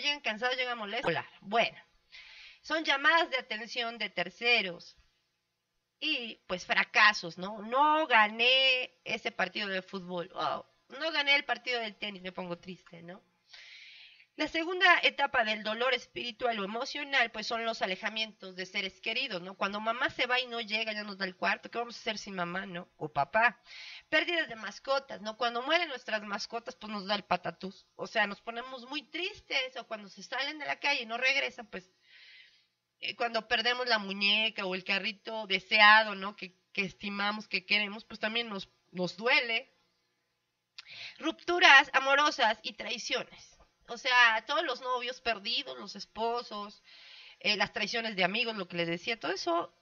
llegan cansados, llegan molestos. Bueno, son llamadas de atención de terceros y pues fracasos, ¿no? No gané ese partido de fútbol, oh, no gané el partido de tenis, me pongo triste, ¿no? La segunda etapa del dolor espiritual o emocional, pues son los alejamientos de seres queridos, ¿no? Cuando mamá se va y no llega, ya nos da el cuarto, ¿qué vamos a hacer sin mamá, no? O papá. Pérdidas de mascotas, ¿no? Cuando mueren nuestras mascotas, pues nos da el patatús. O sea, nos ponemos muy tristes, o cuando se salen de la calle y no regresan, pues cuando perdemos la muñeca o el carrito deseado, ¿no? Que estimamos, que queremos, pues también nos duele. Rupturas amorosas y traiciones. O sea, todos los novios perdidos, los esposos, las traiciones de amigos, lo que les decía, todo eso,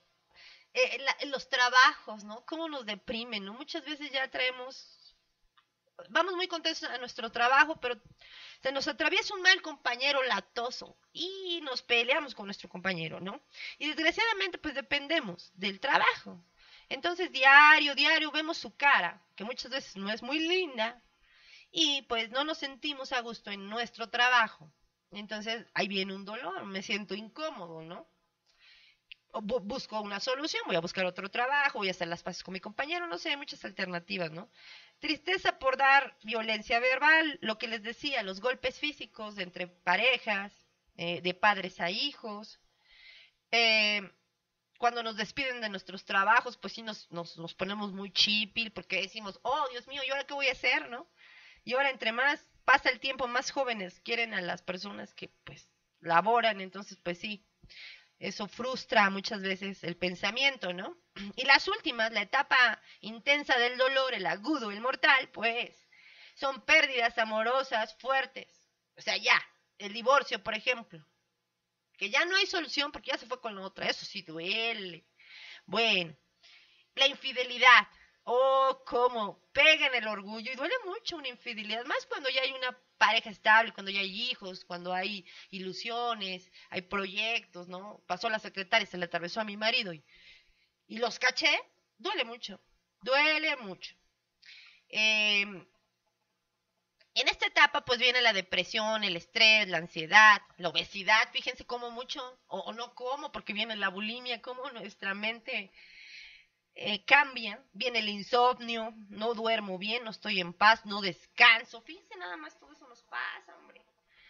los trabajos, ¿no? Cómo nos deprimen, ¿no? Muchas veces ya traemos, vamos muy contentos a nuestro trabajo, pero se nos atraviesa un mal compañero latoso y nos peleamos con nuestro compañero, ¿no? Y desgraciadamente, pues dependemos del trabajo. Entonces, diario, diario vemos su cara, que muchas veces no es muy linda, y pues no nos sentimos a gusto en nuestro trabajo. Entonces ahí viene un dolor, me siento incómodo, ¿no? O busco una solución, voy a buscar otro trabajo, voy a hacer las paces con mi compañero, no sé, hay muchas alternativas, ¿no? Tristeza por dar violencia verbal, lo que les decía, los golpes físicos entre parejas, de padres a hijos, eh, cuando nos despiden de nuestros trabajos, pues sí nos ponemos muy chipil porque decimos, oh Dios mío, ¿y ahora qué voy a hacer, no? Y ahora entre más pasa el tiempo, más jóvenes quieren a las personas que pues laboran, entonces pues sí, eso frustra muchas veces el pensamiento, ¿no? Y las últimas, la etapa intensa del dolor, el agudo, el mortal, pues son pérdidas amorosas fuertes. O sea, ya, el divorcio, por ejemplo, que ya no hay solución porque ya se fue con la otra, eso sí duele. Bueno, la infidelidad. Oh, cómo pega en el orgullo y duele mucho una infidelidad, más cuando ya hay una pareja estable, cuando ya hay hijos, cuando hay ilusiones, hay proyectos, ¿no? Pasó la secretaria, se le atravesó a mi marido y los caché, duele mucho, duele mucho. En esta etapa pues viene la depresión, el estrés, la ansiedad, la obesidad, fíjense cómo mucho, o no como, porque viene la bulimia, cómo nuestra mente cambia, viene el insomnio, no duermo bien, no estoy en paz, no descanso. Fíjense nada más, todo eso nos pasa, hombre.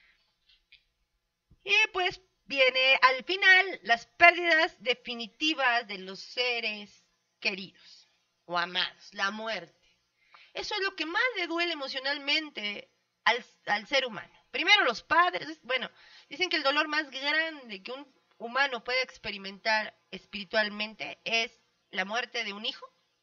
Y pues viene al final las pérdidas definitivas de los seres queridos o amados, la muerte. Eso es lo que más le duele emocionalmente al ser humano. Primero los padres, bueno, dicen que el dolor más grande que un humano puede experimentar espiritualmente es la muerte de un hijo.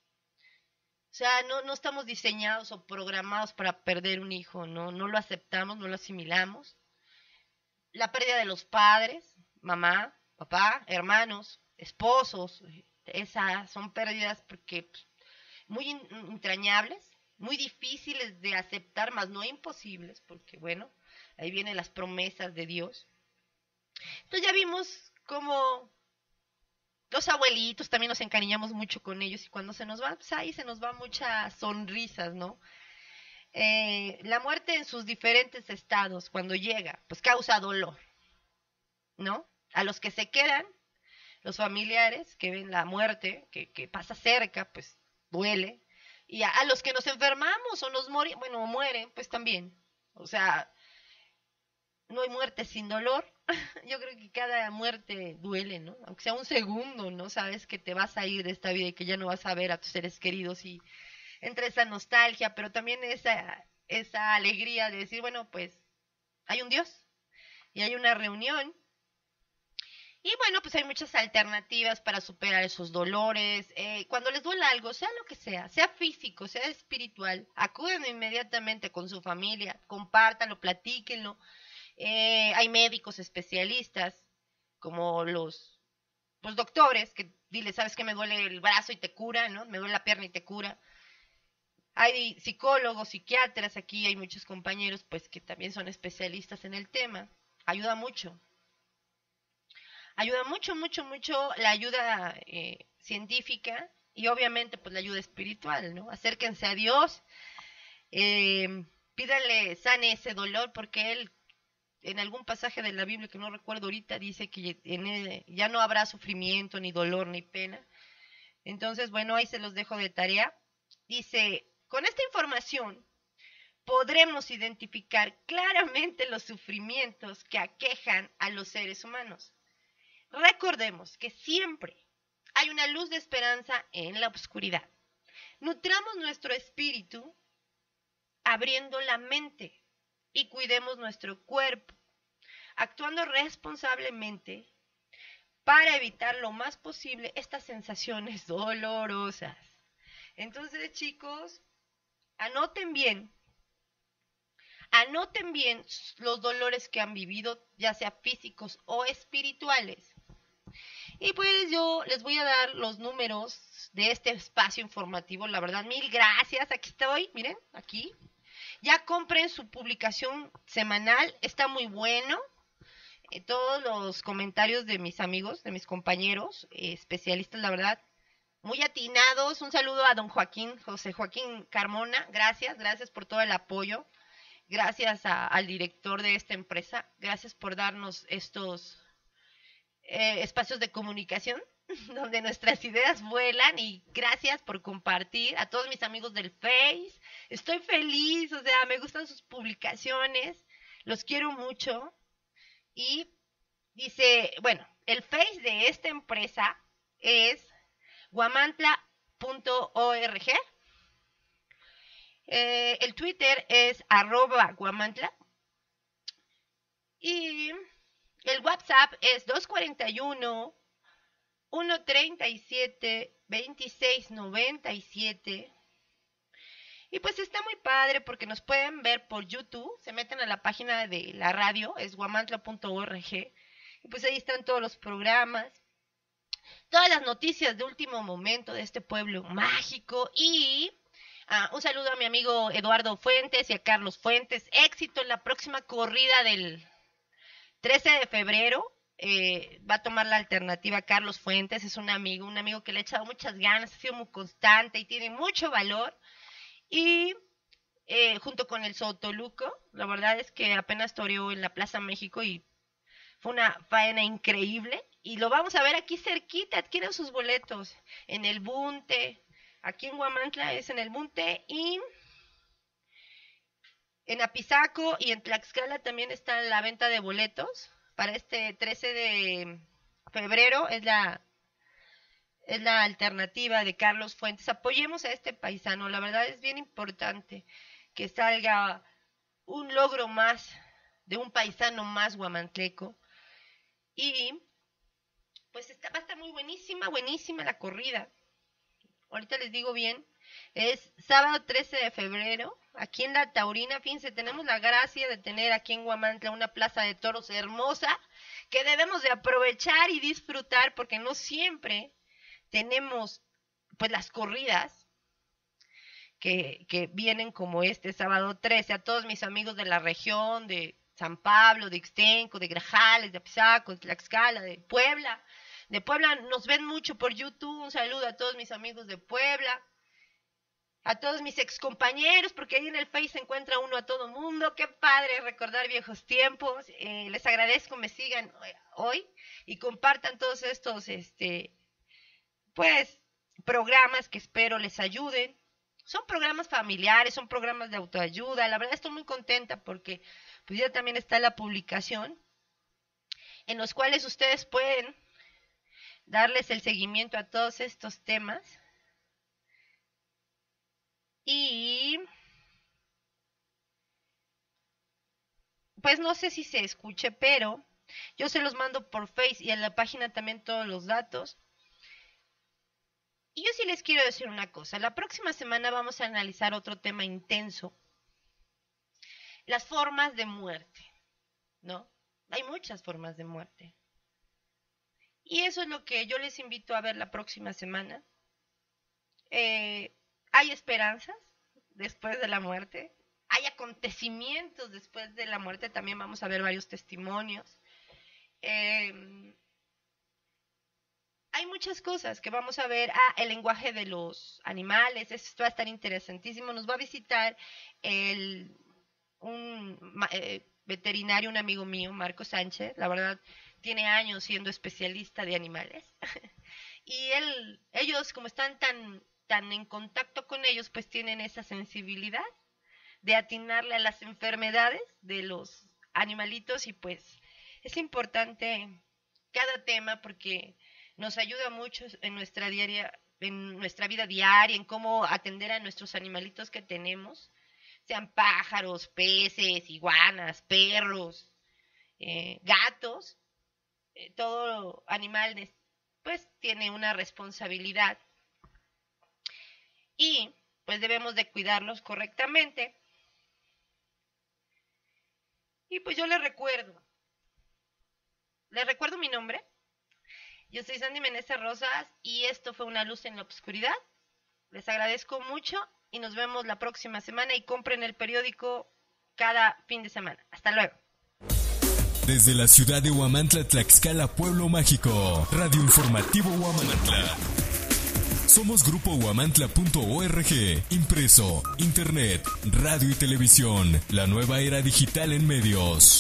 O sea, no estamos diseñados o programados para perder un hijo, no lo aceptamos, no lo asimilamos. La pérdida de los padres, mamá, papá, hermanos, esposos, esas son pérdidas porque pues, muy entrañables, muy difíciles de aceptar, más no imposibles, porque bueno, ahí vienen las promesas de Dios. Entonces ya vimos cómo los abuelitos también nos encariñamos mucho con ellos y cuando se nos va, pues ahí se nos van muchas sonrisas, ¿no? La muerte en sus diferentes estados, cuando llega, pues causa dolor, ¿no? A los que se quedan, los familiares que ven la muerte, que pasa cerca, pues duele. Y a los que nos enfermamos o nos morimos, bueno, mueren, pues también. O sea, no hay muerte sin dolor. Yo creo que cada muerte duele, ¿no? Aunque sea un segundo, ¿no? Sabes que te vas a ir de esta vida y que ya no vas a ver a tus seres queridos y entra esa nostalgia, pero también esa alegría de decir, bueno, pues hay un Dios y hay una reunión. Y bueno, pues hay muchas alternativas para superar esos dolores. Cuando les duela algo, sea lo que sea físico, sea espiritual, acuden inmediatamente con su familia, compártanlo, platíquenlo. Hay médicos especialistas, como los doctores, que dile, sabes que me duele el brazo y te cura, ¿no? Me duele la pierna y te cura. Hay psicólogos, psiquiatras, aquí hay muchos compañeros, pues, que también son especialistas en el tema. Ayuda mucho. Ayuda mucho, mucho, mucho la ayuda científica y obviamente, pues, la ayuda espiritual, ¿no? Acérquense a Dios, pídanle, sane ese dolor porque Él en algún pasaje de la Biblia que no recuerdo ahorita, dice que ya no habrá sufrimiento, ni dolor, ni pena. Entonces, bueno, ahí se los dejo de tarea. Dice, con esta información podremos identificar claramente los sufrimientos que aquejan a los seres humanos. Recordemos que siempre hay una luz de esperanza en la oscuridad. Nutramos nuestro espíritu abriendo la mente y cuidemos nuestro cuerpo, actuando responsablemente para evitar lo más posible estas sensaciones dolorosas. Entonces, chicos, anoten bien los dolores que han vivido, ya sea físicos o espirituales. Y pues yo les voy a dar los números de este espacio informativo. La verdad, mil gracias. Aquí estoy, miren, aquí. Ya compren su publicación semanal, está muy bueno. Todos los comentarios de mis amigos, de mis compañeros, especialistas, la verdad, muy atinados. Un saludo a don José Joaquín Carmona. Gracias por todo el apoyo. Gracias al director de esta empresa. Gracias por darnos estos espacios de comunicación donde nuestras ideas vuelan, y gracias por compartir. A todos mis amigos del Face, estoy feliz, o sea, me gustan sus publicaciones, los quiero mucho. Y dice, bueno, el Face de esta empresa es guamantla.org, el Twitter es @guamantla, y el WhatsApp es 241-137-2697. Y pues está muy padre porque nos pueden ver por YouTube. Se meten a la página de la radio, es guamantla.org. Y pues ahí están todos los programas, todas las noticias de último momento de este pueblo mágico. Y un saludo a mi amigo Eduardo Fuentes y a Carlos Fuentes. Éxito en la próxima corrida del 13 de febrero. Va a tomar la alternativa Carlos Fuentes. Es un amigo que le ha echado muchas ganas, ha sido muy constante y tiene mucho valor. Y junto con el Sotoluco, la verdad es que apenas toreó en la Plaza México y fue una faena increíble. Y lo vamos a ver aquí cerquita. Adquieren sus boletos en el Bunte. Aquí en Guamantla es en el Bunte, y en Apizaco y en Tlaxcala también está la venta de boletos para este 13 de febrero. Es la alternativa de Carlos Fuentes. Apoyemos a este paisano. La verdad es bien importante que salga un logro más de un paisano más guamantleco. Y pues va a estar muy buenísima la corrida. Ahorita les digo bien. Es sábado 13 de febrero, aquí en La Taurina. Fíjense, tenemos la gracia de tener aquí en Guamantla una plaza de toros hermosa que debemos de aprovechar y disfrutar, porque no siempre tenemos pues las corridas que vienen como este sábado 13. A todos mis amigos de la región, de San Pablo, de Ixtenco, de Grajales, de Apizaco, de Tlaxcala, de Puebla. De Puebla nos ven mucho por YouTube. Un saludo a todos mis amigos de Puebla. A todos mis excompañeros, porque ahí en el Face se encuentra uno a todo mundo. Qué padre recordar viejos tiempos. Les agradezco me sigan hoy y compartan todos estos pues programas que espero les ayuden. Son programas familiares, son programas de autoayuda. La verdad estoy muy contenta porque pues ya también está la publicación en los cuales ustedes pueden darles el seguimiento a todos estos temas. Y pues no sé si se escuche, pero yo se los mando por Face y en la página también todos los datos. Y yo sí les quiero decir una cosa. La próxima semana vamos a analizar otro tema intenso. Las formas de muerte, ¿no? Hay muchas formas de muerte. Y eso es lo que yo les invito a ver la próxima semana. Hay esperanzas después de la muerte. Hay acontecimientos después de la muerte. También vamos a ver varios testimonios. Hay muchas cosas que vamos a ver. El lenguaje de los animales. Esto va a estar interesantísimo. Nos va a visitar veterinario, un amigo mío, Marco Sánchez, la verdad, tiene años siendo especialista de animales. Y ellos, como están tan en contacto con ellos, pues tienen esa sensibilidad de atinarle a las enfermedades de los animalitos, y pues es importante cada tema porque nos ayuda mucho en nuestra vida diaria, en cómo atender a nuestros animalitos que tenemos, sean pájaros, peces, iguanas, perros, gatos. Todo animal pues tiene una responsabilidad y pues debemos de cuidarlos correctamente. Y pues yo les recuerdo mi nombre. Yo soy Sandy Meneses Rosas y esto fue Una Luz en la Obscuridad. Les agradezco mucho y nos vemos la próxima semana, y compren el periódico cada fin de semana. Hasta luego. Desde la ciudad de Huamantla, Tlaxcala, Pueblo Mágico, Radio Informativo Huamantla. Somos Grupo Huamantla.org, impreso, internet, radio y televisión, la nueva era digital en medios.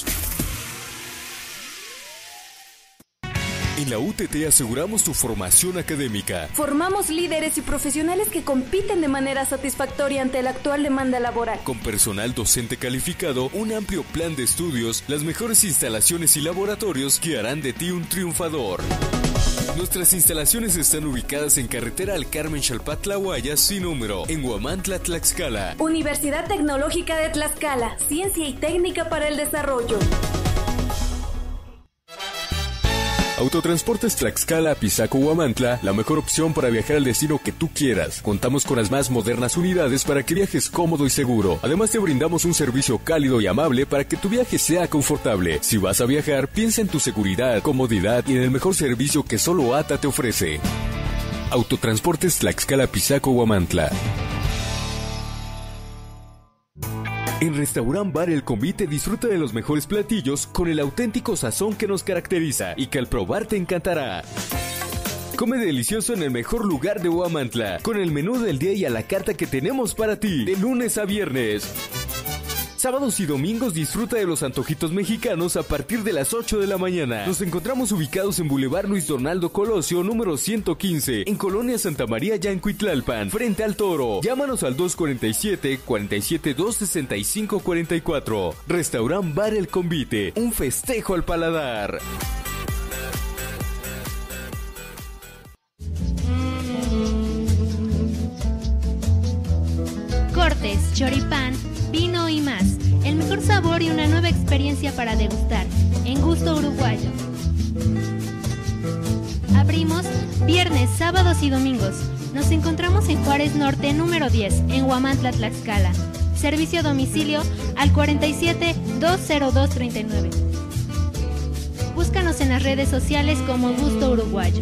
En la UTT aseguramos tu formación académica. Formamos líderes y profesionales que compiten de manera satisfactoria ante la actual demanda laboral. Con personal docente calificado, un amplio plan de estudios, las mejores instalaciones y laboratorios que harán de ti un triunfador. Nuestras instalaciones están ubicadas en carretera al Carmen Xalpatlahuaya sin número, en Huamantla, Tlaxcala. Universidad Tecnológica de Tlaxcala, ciencia y técnica para el desarrollo. Autotransportes Tlaxcala, Pisaco, Huamantla, la mejor opción para viajar al destino que tú quieras. Contamos con las más modernas unidades para que viajes cómodo y seguro. Además te brindamos un servicio cálido y amable para que tu viaje sea confortable. Si vas a viajar, piensa en tu seguridad, comodidad y en el mejor servicio que solo ATA te ofrece. Autotransportes Tlaxcala, Pisaco, Huamantla. En Restaurant Bar El Convite disfruta de los mejores platillos con el auténtico sazón que nos caracteriza y que al probar te encantará. Come delicioso en el mejor lugar de Huamantla, con el menú del día y a la carta que tenemos para ti, de lunes a viernes. Sábados y domingos disfruta de los antojitos mexicanos a partir de las 8 de la mañana. Nos encontramos ubicados en Boulevard Luis Donaldo Colosio, número 115, en Colonia Santa María, Yancuitlalpan, frente al Toro. Llámanos al 247-47-265-44. Restaurant Bar El Convite, un festejo al paladar. Cortes, choripán, vino y más. El mejor sabor y una nueva experiencia para degustar. En gusto uruguayo. Abrimos viernes, sábados y domingos. Nos encontramos en Juárez Norte, número 10, en Huamantla, Tlaxcala. Servicio a domicilio al 47-20239. Búscanos en las redes sociales como Gusto Uruguayo.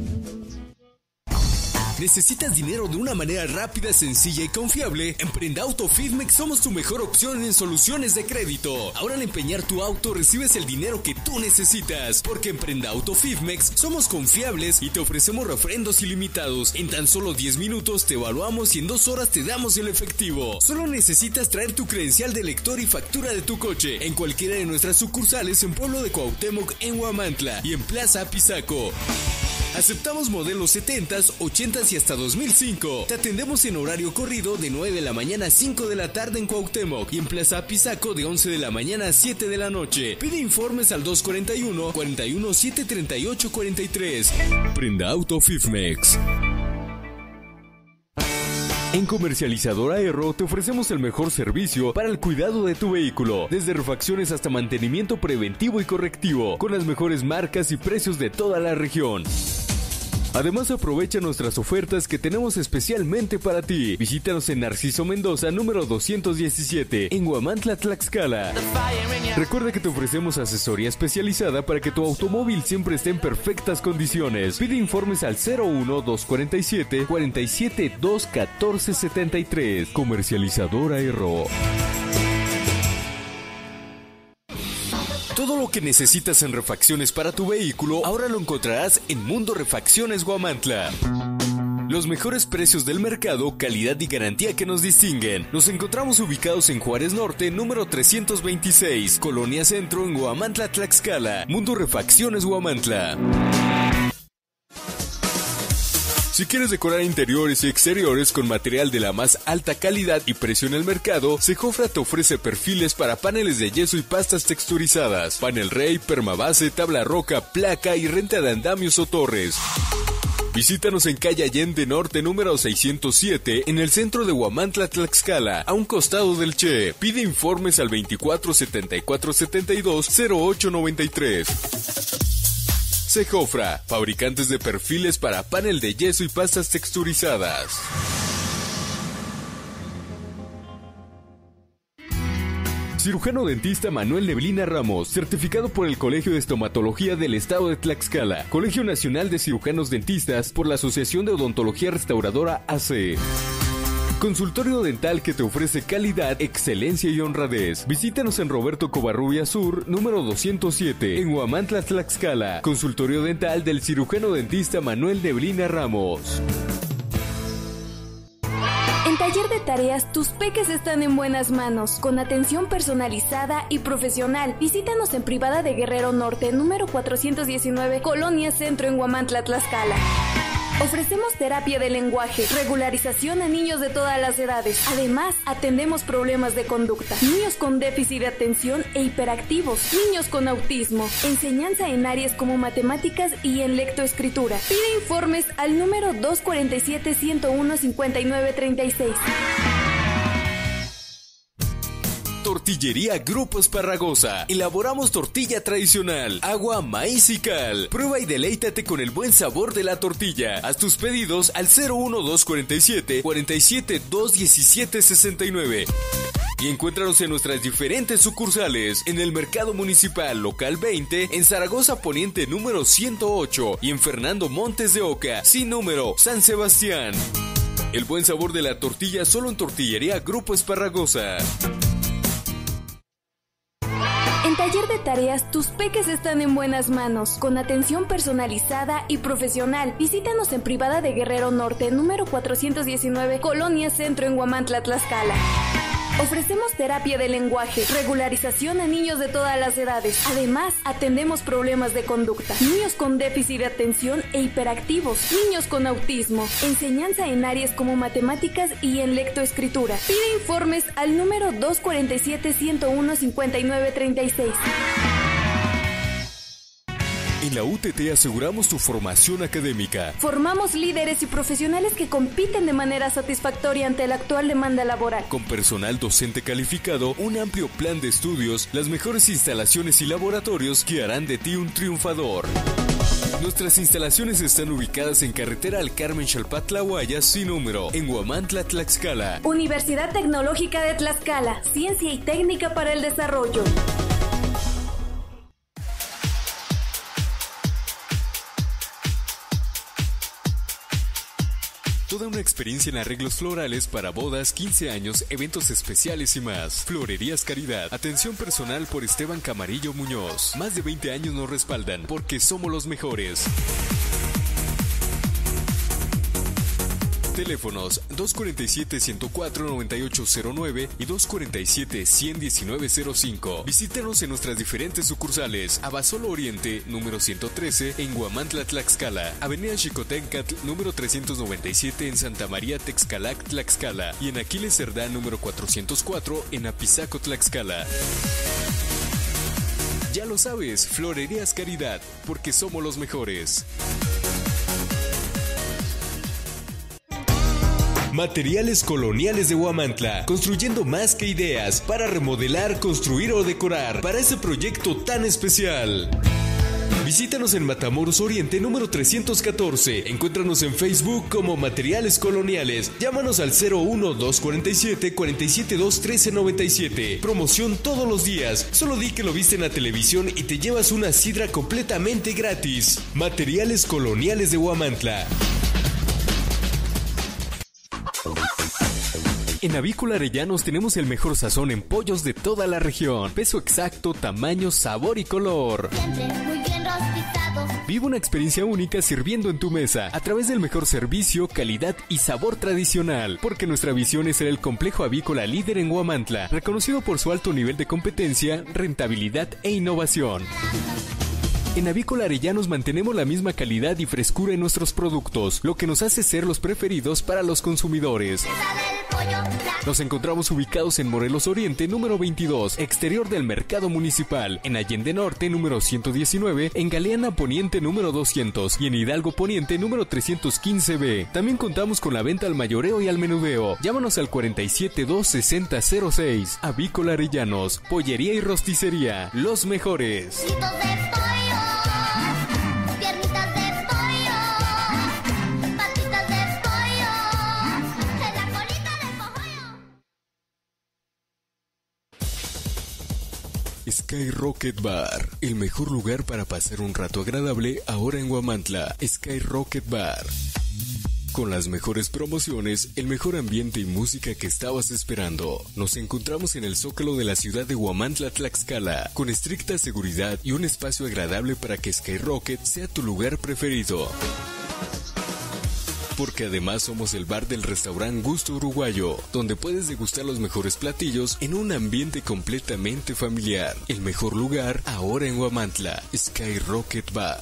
¿Necesitas dinero de una manera rápida, sencilla y confiable? En Prendauto Fidmex somos tu mejor opción en soluciones de crédito. Ahora al empeñar tu auto recibes el dinero que tú necesitas, porque en Prendauto Fidmex somos confiables y te ofrecemos refrendos ilimitados. En tan solo 10 minutos te evaluamos y en 2 horas te damos el efectivo. Solo necesitas traer tu credencial de lector y factura de tu coche en cualquiera de nuestras sucursales en Pueblo de Cuauhtémoc, en Huamantla y en Plaza Pisaco. Aceptamos modelos 70s, 80s y hasta 2005. Te atendemos en horario corrido de 9 de la mañana a 5 de la tarde en Cuauhtémoc y en Plaza Pisaco de 11 de la mañana a 7 de la noche. Pide informes al 241-41-738-43. Prendauto Fidmex. En Comercializadora Erro te ofrecemos el mejor servicio para el cuidado de tu vehículo, desde refacciones hasta mantenimiento preventivo y correctivo, con las mejores marcas y precios de toda la región. Además, aprovecha nuestras ofertas que tenemos especialmente para ti. Visítanos en Narciso Mendoza, número 217, en Huamantla, Tlaxcala. Recuerda que te ofrecemos asesoría especializada para que tu automóvil siempre esté en perfectas condiciones. Pide informes al 01-247-47-214-73. Comercializadora Erro. Todo lo que necesitas en refacciones para tu vehículo, ahora lo encontrarás en Mundo Refacciones Huamantla. Los mejores precios del mercado, calidad y garantía que nos distinguen. Nos encontramos ubicados en Juárez Norte, número 326, Colonia Centro, en Huamantla, Tlaxcala. Mundo Refacciones Huamantla. Si quieres decorar interiores y exteriores con material de la más alta calidad y precio en el mercado, Sejofra te ofrece perfiles para paneles de yeso y pastas texturizadas, panel rey, permabase, tabla roca, placa y renta de andamios o torres. Visítanos en calle Allende Norte número 607 en el centro de Huamantla, Tlaxcala, a un costado del Che. Pide informes al 24 74 72 08 93. Sejofra, fabricantes de perfiles para panel de yeso y pastas texturizadas. Cirujano dentista Manuel Neblina Ramos, certificado por el Colegio de Estomatología del Estado de Tlaxcala, Colegio Nacional de Cirujanos Dentistas por la Asociación de Odontología Restauradora AC. Consultorio dental que te ofrece calidad, excelencia y honradez. Visítanos en Roberto Covarrubias Sur, número 207, en Huamantla, Tlaxcala. Consultorio dental del cirujano dentista Manuel Neblina Ramos. En Taller de Tareas, tus peques están en buenas manos, con atención personalizada y profesional. Visítanos en Privada de Guerrero Norte, número 419, Colonia Centro, en Huamantla, Tlaxcala. Ofrecemos terapia de lenguaje, regularización a niños de todas las edades. Además, atendemos problemas de conducta, niños con déficit de atención e hiperactivos, niños con autismo, enseñanza en áreas como matemáticas y en lectoescritura. Pide informes al número 247-101-5936. Tortillería Grupo Esparragosa. Elaboramos tortilla tradicional, agua, maíz y cal. Prueba y deleítate con el buen sabor de la tortilla. Haz tus pedidos al 01247 47 217 69. Y encuéntranos en nuestras diferentes sucursales, en el Mercado Municipal Local 20, en Zaragoza Poniente número 108 y en Fernando Montes de Oca, sin número, San Sebastián. El buen sabor de la tortilla solo en Tortillería Grupo Esparragosa. En Taller de Tareas, tus peques están en buenas manos, con atención personalizada y profesional. Visítanos en Privada de Guerrero Norte, número 419, Colonia Centro, en Huamantla, Tlaxcala. Ofrecemos terapia de lenguaje, regularización a niños de todas las edades. Además, atendemos problemas de conducta, niños con déficit de atención e hiperactivos, niños con autismo, enseñanza en áreas como matemáticas y en lectoescritura. Pide informes al número 247-101-5936. En la UTT aseguramos tu formación académica. Formamos líderes y profesionales que compiten de manera satisfactoria ante la actual demanda laboral. Con personal docente calificado, un amplio plan de estudios, las mejores instalaciones y laboratorios que harán de ti un triunfador. Nuestras instalaciones están ubicadas en carretera al Carmen Xalpatlahuaya, sin número, en Huamantla, Tlaxcala. Universidad Tecnológica de Tlaxcala, ciencia y técnica para el desarrollo. Toda una experiencia en arreglos florales para bodas, 15 años, eventos especiales y más. Florerías Caridad. Atención personal por Esteban Camarillo Muñoz. Más de 20 años nos respaldan porque somos los mejores. Teléfonos 247-104-9809 y 247-11905. Visítenos en nuestras diferentes sucursales. Abasolo Oriente, número 113, en Huamantla, Tlaxcala. Avenida Xicoténcatl, número 397, en Santa María, Texcalac, Tlaxcala. Y en Aquiles Cerdán, número 404, en Apizaco, Tlaxcala. Ya lo sabes, Florerías Caridad, porque somos los mejores. Materiales Coloniales de Huamantla, construyendo más que ideas para remodelar, construir o decorar para ese proyecto tan especial. Visítanos en Matamoros Oriente número 314. Encuéntranos en Facebook como Materiales Coloniales. Llámanos al 01247 472 1397. Promoción todos los días. Solo di que lo viste en la televisión y te llevas una sidra completamente gratis. Materiales Coloniales de Huamantla. En Avícola Arellanos tenemos el mejor sazón en pollos de toda la región. Peso exacto, tamaño, sabor y color. Siempre muy bien rostizado. Vive una experiencia única sirviendo en tu mesa a través del mejor servicio, calidad y sabor tradicional. Porque nuestra visión es ser el complejo avícola líder en Huamantla, reconocido por su alto nivel de competencia, rentabilidad e innovación. En Avícola Arellanos mantenemos la misma calidad y frescura en nuestros productos, lo que nos hace ser los preferidos para los consumidores. Nos encontramos ubicados en Morelos Oriente, número 22, exterior del Mercado Municipal, en Allende Norte, número 119, en Galeana Poniente, número 200, y en Hidalgo Poniente, número 315B. También contamos con la venta al mayoreo y al menudeo. Llámanos al 472-6006. Avícola Arellanos, pollería y rosticería, los mejores. Sky Rocket Bar, el mejor lugar para pasar un rato agradable ahora en Huamantla. Sky Rocket Bar. Con las mejores promociones, el mejor ambiente y música que estabas esperando. Nos encontramos en el Zócalo de la ciudad de Huamantla, Tlaxcala, con estricta seguridad y un espacio agradable para que Sky Rocket sea tu lugar preferido. Porque además somos el bar del restaurante Gusto Uruguayo, donde puedes degustar los mejores platillos en un ambiente completamente familiar. El mejor lugar ahora en Huamantla, Sky Rocket Bar.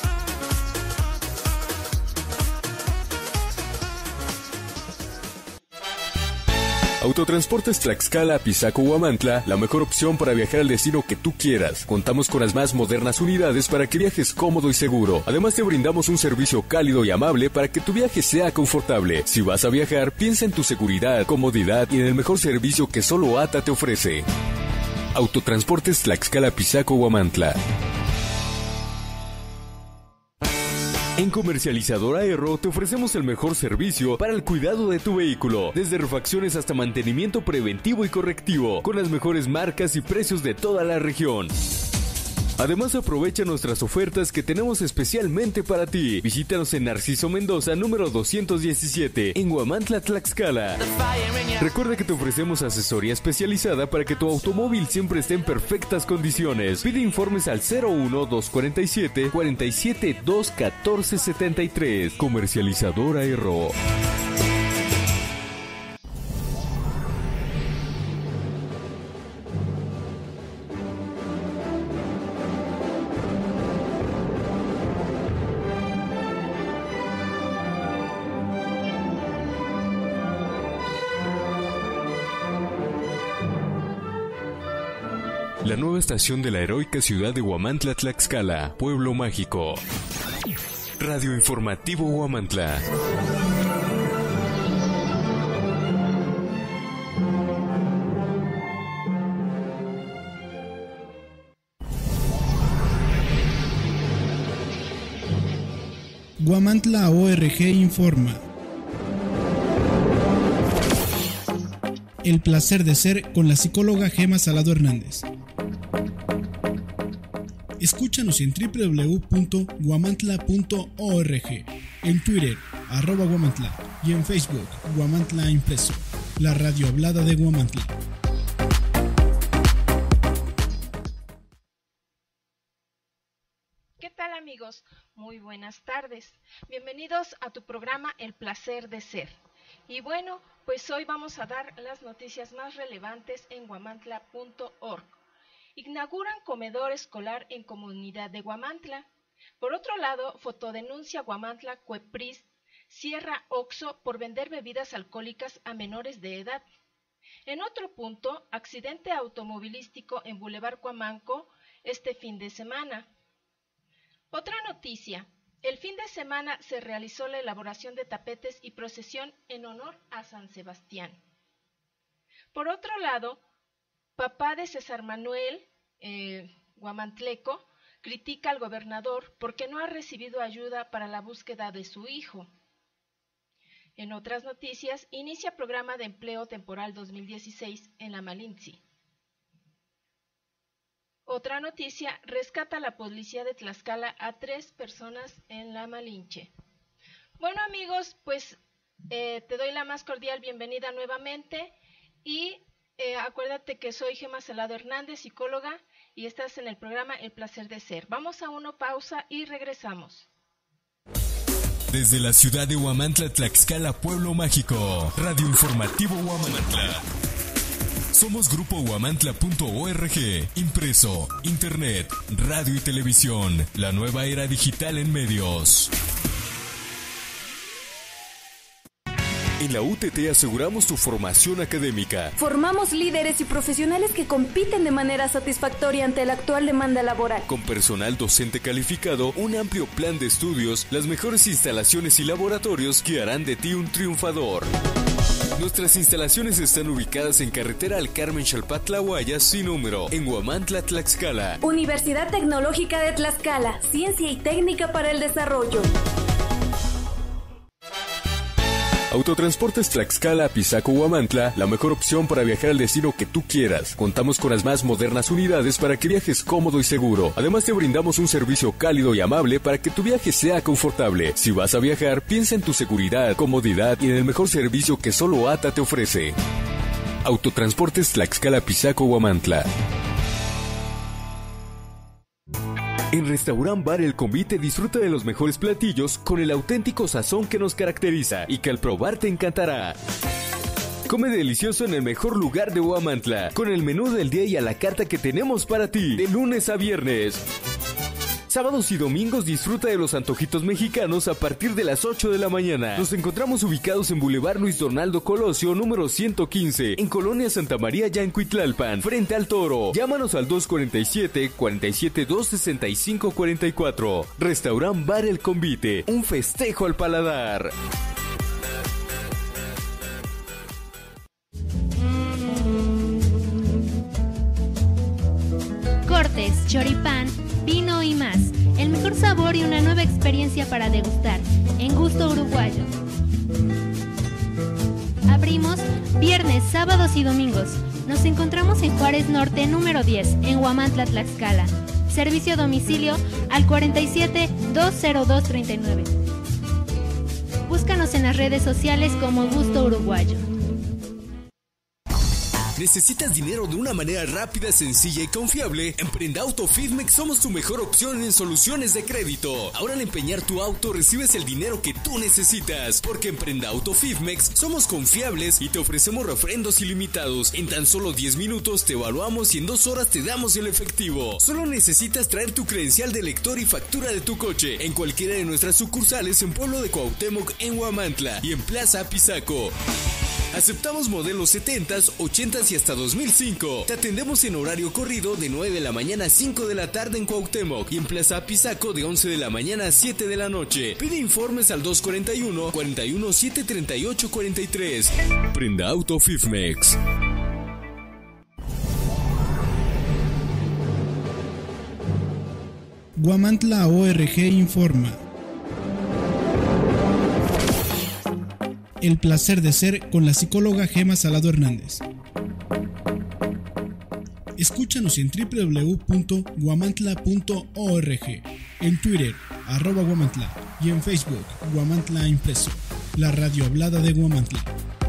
Autotransportes Tlaxcala, Pisaco, Huamantla, la mejor opción para viajar al destino que tú quieras. Contamos con las más modernas unidades para que viajes cómodo y seguro. Además te brindamos un servicio cálido y amable para que tu viaje sea confortable. Si vas a viajar, piensa en tu seguridad, comodidad y en el mejor servicio que solo ATA te ofrece. Autotransportes Tlaxcala, Pisaco, Huamantla. En Comercializadora Aero te ofrecemos el mejor servicio para el cuidado de tu vehículo, desde refacciones hasta mantenimiento preventivo y correctivo, con las mejores marcas y precios de toda la región. Además, aprovecha nuestras ofertas que tenemos especialmente para ti. Visítanos en Narciso Mendoza, número 217, en Huamantla, Tlaxcala. Recuerda que te ofrecemos asesoría especializada para que tu automóvil siempre esté en perfectas condiciones. Pide informes al 01-247-47-214-73. Comercializadora Aero. La nueva estación de la heroica ciudad de Huamantla, Tlaxcala, pueblo mágico. Radio Informativo Huamantla. Huamantla ORG informa. El placer de ser con la psicóloga Gema Salado Hernández. Escúchanos en www.huamantla.org, en Twitter, @Huamantla, y en Facebook, Huamantla Impreso, la radio hablada de Huamantla. ¿Qué tal, amigos? Muy buenas tardes. Bienvenidos a tu programa El placer de ser. Y bueno, pues hoy vamos a dar las noticias más relevantes en huamantla.org. Inauguran comedor escolar en comunidad de Huamantla. Por otro lado, fotodenuncia Huamantla Cuepris cierra OXXO por vender bebidas alcohólicas a menores de edad. En otro punto, accidente automovilístico en Boulevard Cuamanco este fin de semana. Otra noticia. El fin de semana se realizó la elaboración de tapetes y procesión en honor a San Sebastián. Por otro lado, papá de César Manuel, guamantleco, critica al gobernador porque no ha recibido ayuda para la búsqueda de su hijo. En otras noticias, inicia programa de empleo temporal 2016 en la Malinche. Otra noticia, rescata la policía de Tlaxcala a 3 personas en la Malinche. Bueno, amigos, pues Te doy la más cordial bienvenida nuevamente y acuérdate que soy Gema Salado Hernández, psicóloga, y estás en el programa El Placer de Ser. Vamos a una pausa y regresamos. Desde la ciudad de Huamantla, Tlaxcala, Pueblo Mágico, Radio Informativo Huamantla. Somos Grupo Huamantla.org, impreso, internet, radio y televisión, la nueva era digital en medios. En la UTT aseguramos tu formación académica. Formamos líderes y profesionales que compiten de manera satisfactoria ante la actual demanda laboral. Con personal docente calificado, un amplio plan de estudios, las mejores instalaciones y laboratorios que harán de ti un triunfador. Nuestras instalaciones están ubicadas en carretera al Carmen Xalpatlahuaya sin número, en Huamantla, Tlaxcala. Universidad Tecnológica de Tlaxcala, ciencia y técnica para el desarrollo. Autotransportes Tlaxcala, Pisaco, Huamantla, la mejor opción para viajar al destino que tú quieras. Contamos con las más modernas unidades para que viajes cómodo y seguro. Además te brindamos un servicio cálido y amable para que tu viaje sea confortable. Si vas a viajar, piensa en tu seguridad, comodidad y en el mejor servicio que solo ATA te ofrece. Autotransportes Tlaxcala, Pisaco, Huamantla. En Restaurant Bar El Convite disfruta de los mejores platillos con el auténtico sazón que nos caracteriza y que al probar te encantará. Come delicioso en el mejor lugar de Huamantla, con el menú del día y a la carta que tenemos para ti, de lunes a viernes. Sábados y domingos disfruta de los antojitos mexicanos a partir de las 8 de la mañana. Nos encontramos ubicados en Boulevard Luis Donaldo Colosio, número 115, en Colonia Santa María, Yancuitlalpan, frente al Toro. Llámanos al 247-47-265-44. Restaurant Bar El Convite, un festejo al paladar. Cortes, choripán, vino y más. El mejor sabor y una nueva experiencia para degustar. En gusto uruguayo. Abrimos viernes, sábados y domingos. Nos encontramos en Juárez Norte, número 10, en Huamantla, Tlaxcala. Servicio a domicilio al 47-20239. Búscanos en las redes sociales como Gusto Uruguayo. ¿Necesitas dinero de una manera rápida, sencilla y confiable? En Prenda Auto Fidmex somos tu mejor opción en soluciones de crédito. Ahora al empeñar tu auto recibes el dinero que tú necesitas, porque en Prenda Auto Fidmex somos confiables y te ofrecemos refrendos ilimitados. En tan solo 10 minutos te evaluamos y en 2 horas te damos el efectivo. Solo necesitas traer tu credencial de lector y factura de tu coche en cualquiera de nuestras sucursales en Pueblo de Cuauhtémoc, en Huamantla y en Plaza Pisaco. Aceptamos modelos 70s, 80s y hasta 2005. Te atendemos en horario corrido de 9 de la mañana a 5 de la tarde en Cuauhtémoc y en Plaza Pisaco de 11 de la mañana a 7 de la noche. Pide informes al 241-41-738-43. Prenda Auto Fidmex. Huamantla ORG informa. El placer de ser con la psicóloga Gema Salado Hernández. Escúchanos en www.huamantla.org, en Twitter, @Huamantla y en Facebook, Huamantla Impreso, la radio hablada de Huamantla.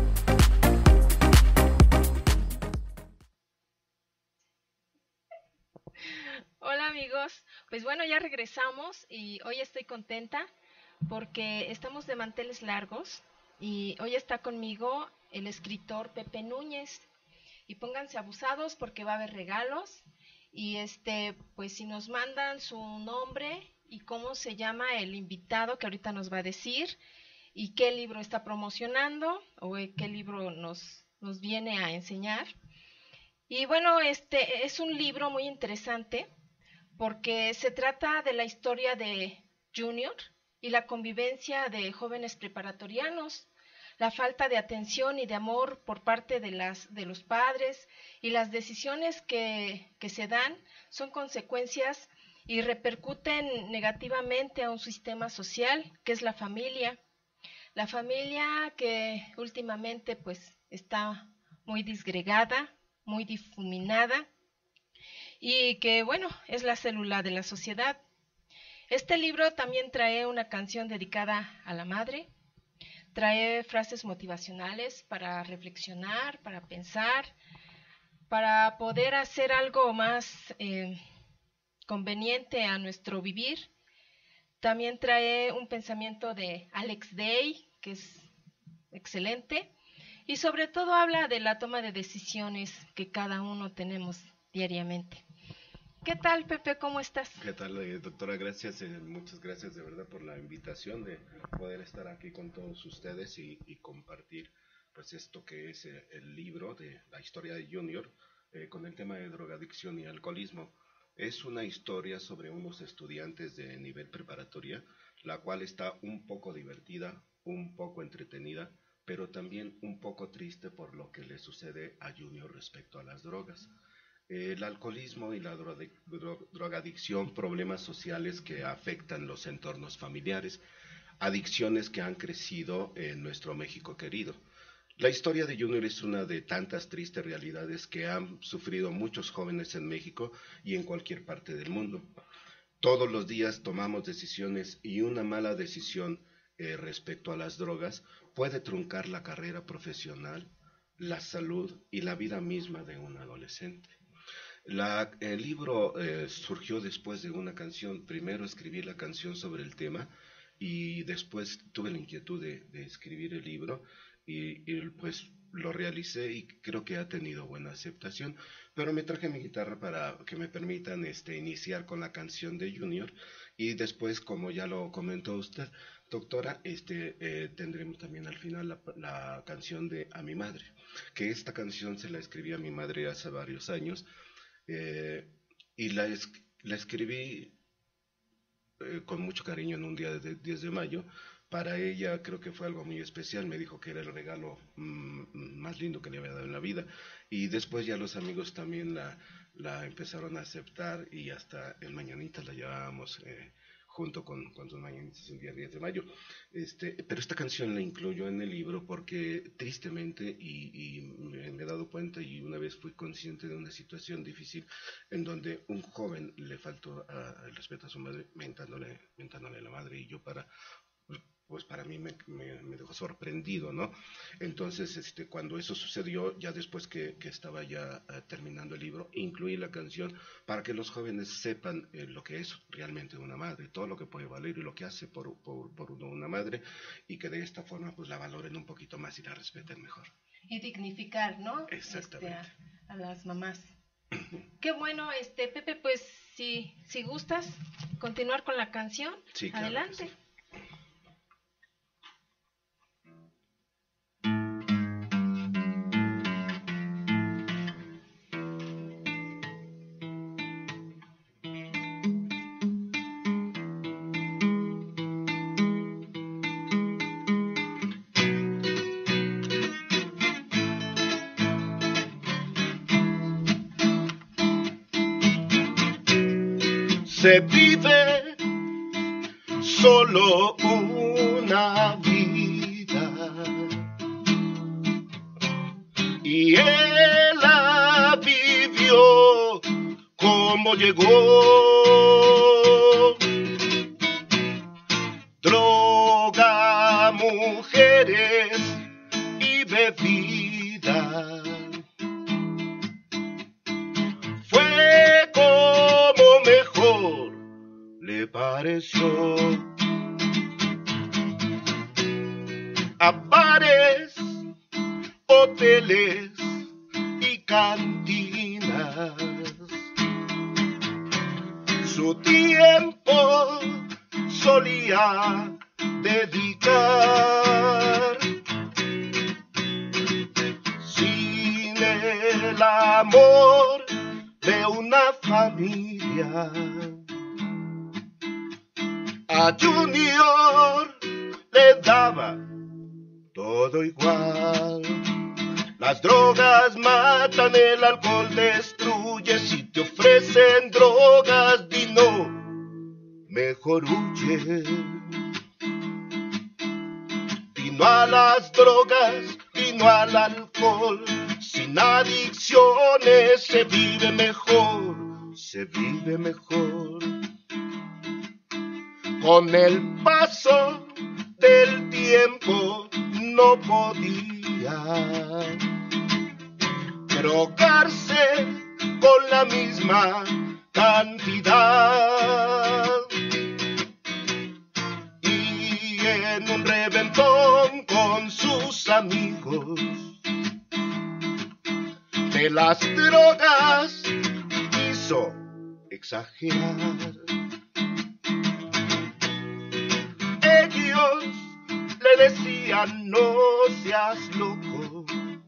Hola amigos, pues bueno, ya regresamos y hoy estoy contenta porque estamos de manteles largos. Y hoy está conmigo el escritor Pepe Núñez. Y pónganse abusados porque va a haber regalos. Y pues si nos mandan su nombre y cómo se llama el invitado que ahorita nos va a decir, y qué libro está promocionando, o qué libro nos viene a enseñar. Y bueno, es un libro muy interesante porque se trata de la historia de Junior y la convivencia de jóvenes preparatorianos, la falta de atención y de amor por parte de los padres y las decisiones que se dan son consecuencias y repercuten negativamente a un sistema social que es la familia que últimamente pues está muy disgregada, muy difuminada y que bueno, es la célula de la sociedad. Este libro también trae una canción dedicada a la madre, trae frases motivacionales para reflexionar, para pensar, para poder hacer algo más conveniente a nuestro vivir. También trae un pensamiento de Alex Day, que es excelente, y sobre todo habla de la toma de decisiones que cada uno tenemos diariamente. ¿Qué tal, Pepe? ¿Cómo estás? ¿Qué tal, doctora? Gracias, muchas gracias de verdad por la invitación de poder estar aquí con todos ustedes y compartir pues esto que es el libro de la historia de Junior con el tema de drogadicción y alcoholismo. Es una historia sobre unos estudiantes de nivel preparatoria, la cual está un poco divertida, un poco entretenida, pero también un poco triste por lo que le sucede a Junior respecto a las drogas. El alcoholismo y la drogadicción, problemas sociales que afectan los entornos familiares, adicciones que han crecido en nuestro México querido. La historia de Junior es una de tantas tristes realidades que han sufrido muchos jóvenes en México y en cualquier parte del mundo. Todos los días tomamos decisiones y una mala decisión respecto a las drogas puede truncar la carrera profesional, la salud y la vida misma de un adolescente. El libro surgió después de una canción. Primero escribí la canción sobre el tema y después tuve la inquietud de escribir el libro y pues lo realicé y creo que ha tenido buena aceptación, pero me traje mi guitarra para que me permitan iniciar con la canción de Junior y después, como ya lo comentó usted, doctora, tendremos también al final la canción de A mi madre, que esta canción se la escribí a mi madre hace varios años. Y la escribí con mucho cariño en un día de 10 de mayo. Para ella creo que fue algo muy especial, me dijo que era el regalo más lindo que le había dado en la vida. Y después ya los amigos también la empezaron a aceptar y hasta en Mañanitas la llevábamos junto con sus mañanitas el día 10 de mayo. Pero esta canción la incluyo en el libro porque tristemente, y me he dado cuenta y una vez fui consciente de una situación difícil en donde un joven le faltó el respeto a su madre mentándole a la madre, y yo para mí me dejó sorprendido, ¿no? Entonces, cuando eso sucedió, ya después que estaba ya terminando el libro, incluí la canción para que los jóvenes sepan lo que es realmente una madre, todo lo que puede valer y lo que hace por uno una madre, y que de esta forma pues la valoren un poquito más y la respeten mejor. Y dignificar, ¿no? Exactamente. A las mamás. Qué bueno, Pepe, pues si gustas continuar con la canción, sí, claro, adelante. Sí. Se vive solo una vida y él la vivió como llegó. Droga, mujeres y bebida. Fue como mejor le pareció. A bares, hoteles y cantinas, su tiempo solía dedicar. Sin el amor de una familia, a Junior le daba todo igual. Las drogas matan, el alcohol destruye. Si te ofrecen drogas, di no, mejor huye. Di no a las drogas, di no al alcohol. Sin adicciones se vive mejor, se vive mejor. Con el paso del tiempo no podía drogarse con la misma cantidad. Y en un reventón con sus amigos de las drogas quiso exagerar. Ellos le decían: no seas loco,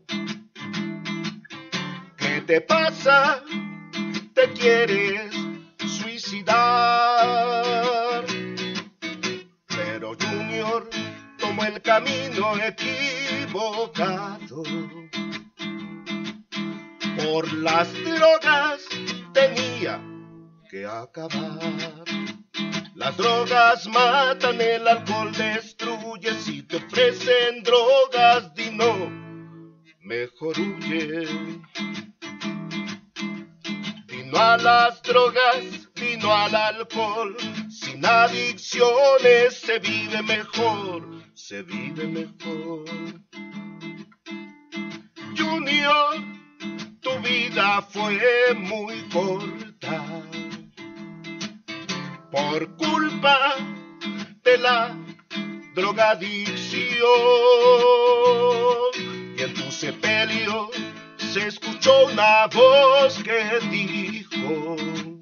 ¿qué te pasa? ¿Te quieres suicidar? Pero Junior tomó el camino equivocado. Por las drogas tenía que acabar. Las drogas matan, el alcohol destruye. Si te ofrecen drogas, di no, mejor huye. Di no a las drogas, di no al alcohol. Sin adicciones se vive mejor, se vive mejor. Junior, tu vida fue muy corta por culpa de la drogadicción. Y en tu sepelio se escuchó una voz que dijo: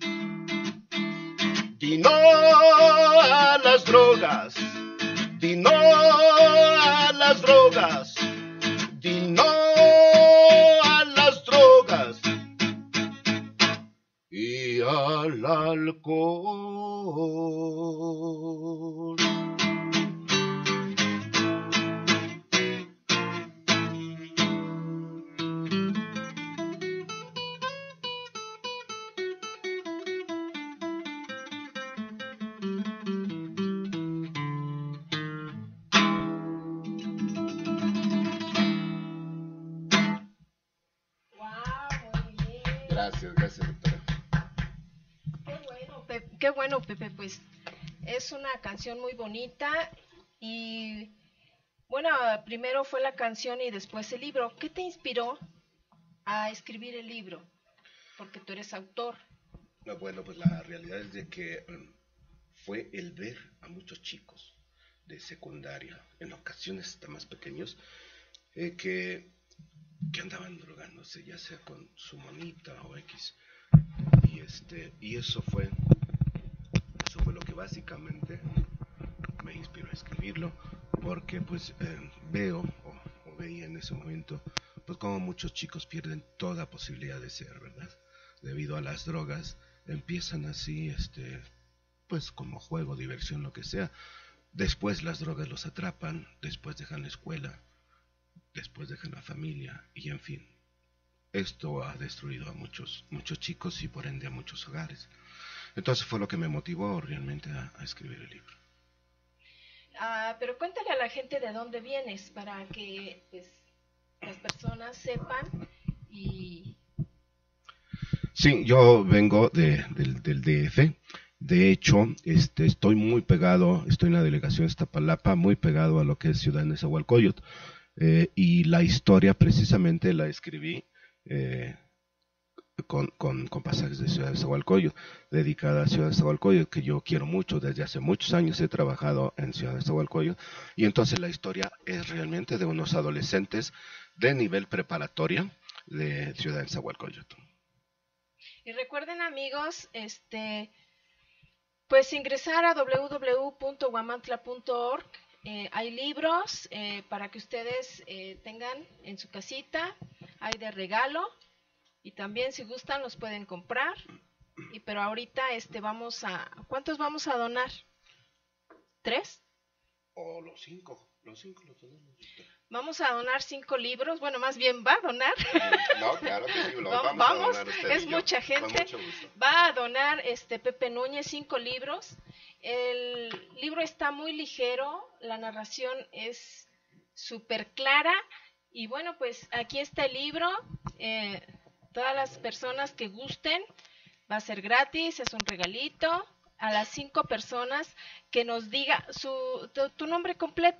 di no a las drogas, di no a las drogas, di no a las drogas y al alcohol. Gracias, doctora. Qué bueno, Pepe, pues es una canción muy bonita y bueno, primero fue la canción y después el libro. ¿Qué te inspiró a escribir el libro? Porque tú eres autor. Bueno, pues la realidad es de que fue el ver a muchos chicos de secundaria, en ocasiones hasta más pequeños, que andaban drogándose, ya sea con su monita o X. Y eso fue lo que básicamente me inspiró a escribirlo, porque pues veo o veía en ese momento pues como muchos chicos pierden toda posibilidad de ser, ¿verdad? Debido a las drogas, empiezan así, pues como juego, diversión, lo que sea. Después las drogas los atrapan, después dejan la escuela, después dejan la familia y en fin. Esto ha destruido a muchos chicos y por ende a muchos hogares. Entonces fue lo que me motivó realmente a escribir el libro. Pero cuéntale a la gente de dónde vienes para que pues las personas sepan y... Sí, yo vengo del DF. De hecho, estoy muy pegado, estoy en la delegación de Iztapalapa, muy pegado a lo que es Ciudad de Nezahualcóyotl. Y la historia precisamente la escribí con pasajes de Ciudad de Nezahualcóyotl, dedicada a Ciudad de Nezahualcóyotl, que yo quiero mucho. Desde hace muchos años he trabajado en Ciudad de Nezahualcóyotl, y entonces la historia es realmente de unos adolescentes de nivel preparatoria de Ciudad de Nezahualcóyotl. Y recuerden, amigos, pues ingresar a www.huamantla.org. Hay libros para que ustedes tengan en su casita, hay de regalo y también si gustan los pueden comprar. Pero ahorita ¿cuántos vamos a donar? ¿3? O los 5 los tenemos. Vamos a donar 5 libros, bueno, más bien va a donar. No, claro que sí, vamos a donar usted es y yo, mucha gente. con mucho gusto. Va a donar Pepe Núñez 5 libros. El libro está muy ligero, la narración es súper clara y bueno, pues aquí está el libro. Todas las personas que gusten, va a ser gratis, es un regalito a las 5 personas que nos diga tu nombre completo.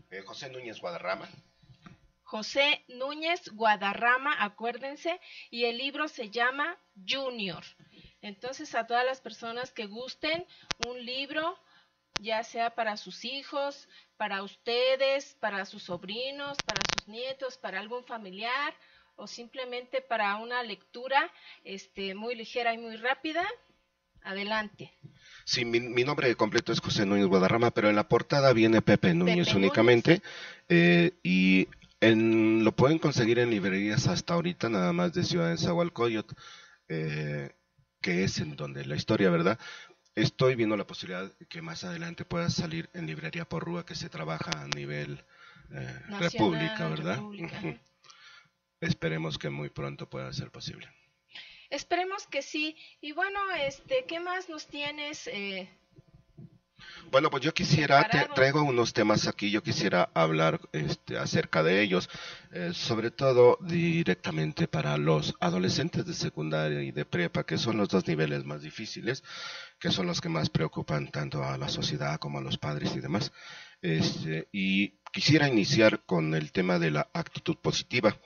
José Núñez Guadarrama. José Núñez Guadarrama, acuérdense, y el libro se llama Junior. Entonces, a todas las personas que gusten un libro, ya sea para sus hijos, para ustedes, para sus sobrinos, para sus nietos, para algún familiar, o simplemente para una lectura muy ligera y muy rápida, adelante. Sí, mi nombre completo es José Núñez Guadarrama, pero en la portada viene Pepe Núñez únicamente, y lo pueden conseguir en librerías hasta ahorita, nada más de Ciudad de Nezahualcóyotl, que es en donde la historia, ¿verdad? Estoy viendo la posibilidad de que más adelante pueda salir en librería Porrúa, que se trabaja a nivel república, ¿verdad? República. Esperemos que muy pronto pueda ser posible. Esperemos que sí. Y bueno, ¿qué más nos tienes? Bueno, pues yo quisiera, traigo unos temas aquí, yo quisiera hablar acerca de ellos, sobre todo directamente para los adolescentes de secundaria y de prepa, que son los dos niveles más difíciles, que son los que más preocupan tanto a la sociedad como a los padres y demás. Y quisiera iniciar con el tema de la actitud positiva.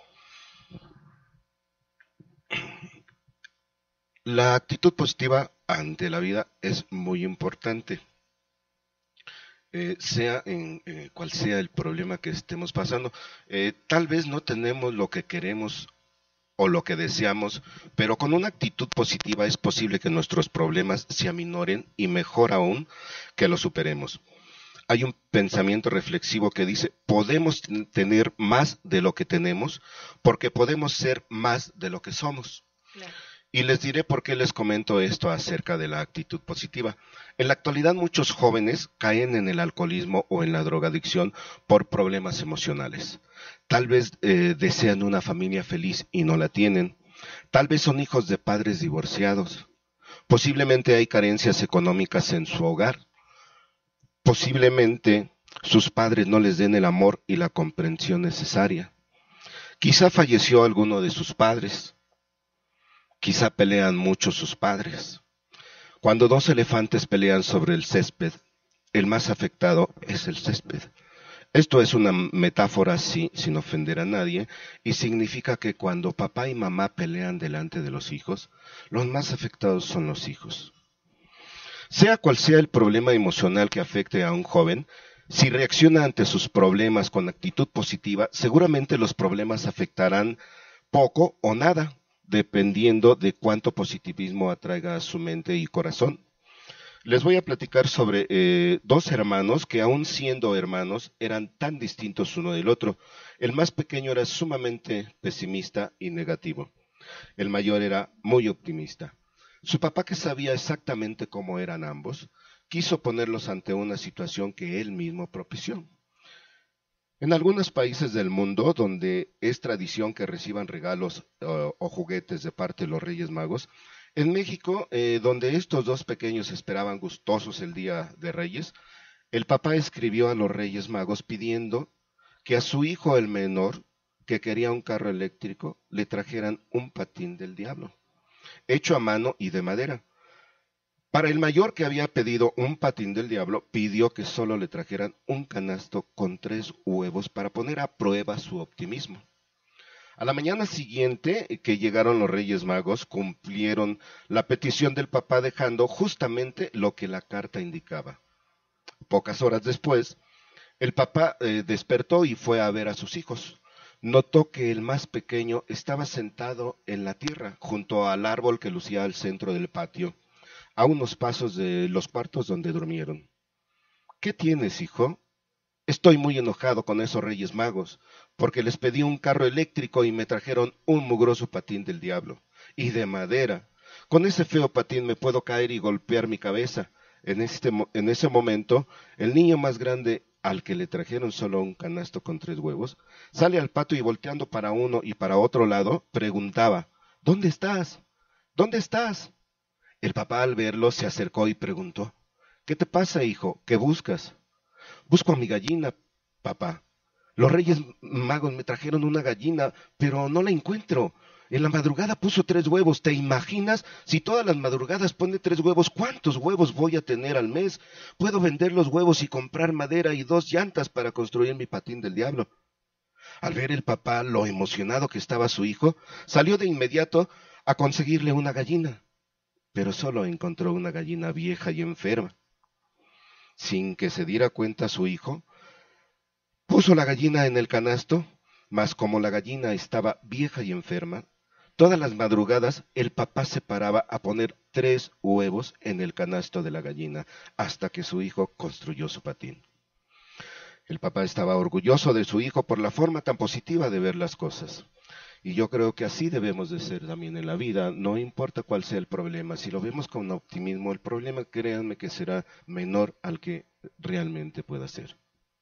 La actitud positiva ante la vida es muy importante. Sea en cual sea el problema que estemos pasando. Tal vez no tenemos lo que queremos o lo que deseamos, pero con una actitud positiva es posible que nuestros problemas se aminoren y mejor aún que los superemos. Hay un pensamiento reflexivo que dice, podemos tener más de lo que tenemos porque podemos ser más de lo que somos. Claro. Y les diré por qué les comento esto acerca de la actitud positiva. En la actualidad muchos jóvenes caen en el alcoholismo o en la drogadicción por problemas emocionales. Tal vez desean una familia feliz y no la tienen. Tal vez son hijos de padres divorciados. Posiblemente hay carencias económicas en su hogar. Posiblemente sus padres no les den el amor y la comprensión necesaria. Quizá falleció alguno de sus padres. Quizá pelean mucho sus padres. Cuando dos elefantes pelean sobre el césped, el más afectado es el césped. Esto es una metáfora sin ofender a nadie y significa que cuando papá y mamá pelean delante de los hijos, los más afectados son los hijos. Sea cual sea el problema emocional que afecte a un joven, si reacciona ante sus problemas con actitud positiva, seguramente los problemas afectarán poco o nada, dependiendo de cuánto positivismo atraiga a su mente y corazón. Les voy a platicar sobre dos hermanos que aun siendo hermanos eran tan distintos uno del otro. El más pequeño era sumamente pesimista y negativo. El mayor era muy optimista. Su papá, que sabía exactamente cómo eran ambos, quiso ponerlos ante una situación que él mismo propició. En algunos países del mundo donde es tradición que reciban regalos o juguetes de parte de los Reyes Magos, en México, donde estos dos pequeños esperaban gustosos el Día de Reyes, el papá escribió a los Reyes Magos pidiendo que a su hijo el menor, que quería un carro eléctrico, le trajeran un patín del diablo, hecho a mano y de madera. Para el mayor, que había pedido un patín del diablo, pidió que solo le trajeran un canasto con 3 huevos para poner a prueba su optimismo. A la mañana siguiente que llegaron los Reyes Magos, cumplieron la petición del papá dejando justamente lo que la carta indicaba. Pocas horas después, el papá despertó y fue a ver a sus hijos. Notó que el más pequeño estaba sentado en la tierra, junto al árbol que lucía al centro del patio, a unos pasos de los cuartos donde durmieron. ¿Qué tienes, hijo? Estoy muy enojado con esos Reyes Magos, porque les pedí un carro eléctrico y me trajeron un mugroso patín del diablo, y de madera. Con ese feo patín me puedo caer y golpear mi cabeza. En ese momento, el niño más grande, al que le trajeron solo un canasto con 3 huevos, sale al patio y volteando para uno y para otro lado, preguntaba, ¿dónde estás? ¿Dónde estás? El papá, al verlo, se acercó y preguntó, ¿qué te pasa, hijo? ¿Qué buscas? Busco a mi gallina, papá. Los Reyes Magos me trajeron una gallina, pero no la encuentro. En la madrugada puso 3 huevos. ¿Te imaginas? Si todas las madrugadas pone 3 huevos, ¿cuántos huevos voy a tener al mes? Puedo vender los huevos y comprar madera y 2 llantas para construir mi patín del diablo. Al ver el papá lo emocionado que estaba su hijo, salió de inmediato a conseguirle una gallina, pero solo encontró una gallina vieja y enferma. Sin que se diera cuenta su hijo, puso la gallina en el canasto, mas como la gallina estaba vieja y enferma, todas las madrugadas el papá se paraba a poner 3 huevos en el canasto de la gallina, hasta que su hijo construyó su patín. El papá estaba orgulloso de su hijo por la forma tan positiva de ver las cosas. Y yo creo que así debemos de ser también en la vida, no importa cuál sea el problema. Si lo vemos con optimismo, el problema, créanme, que será menor al que realmente pueda ser.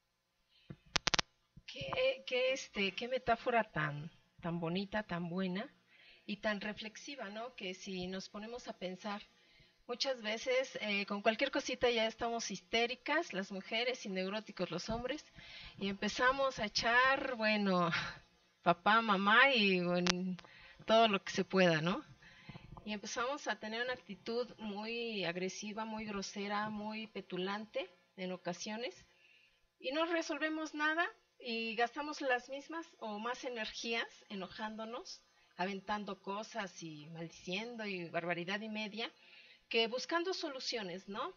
Qué metáfora tan bonita, tan buena y tan reflexiva, ¿no? Que si nos ponemos a pensar, muchas veces con cualquier cosita ya estamos histéricas, las mujeres, y neuróticos los hombres, y empezamos a echar, bueno, papá, mamá y bueno, todo lo que se pueda, ¿no? Y empezamos a tener una actitud muy agresiva, muy grosera, muy petulante en ocasiones, y no resolvemos nada y gastamos las mismas o más energías enojándonos, aventando cosas y maldiciendo y barbaridad y media, que buscando soluciones, ¿no?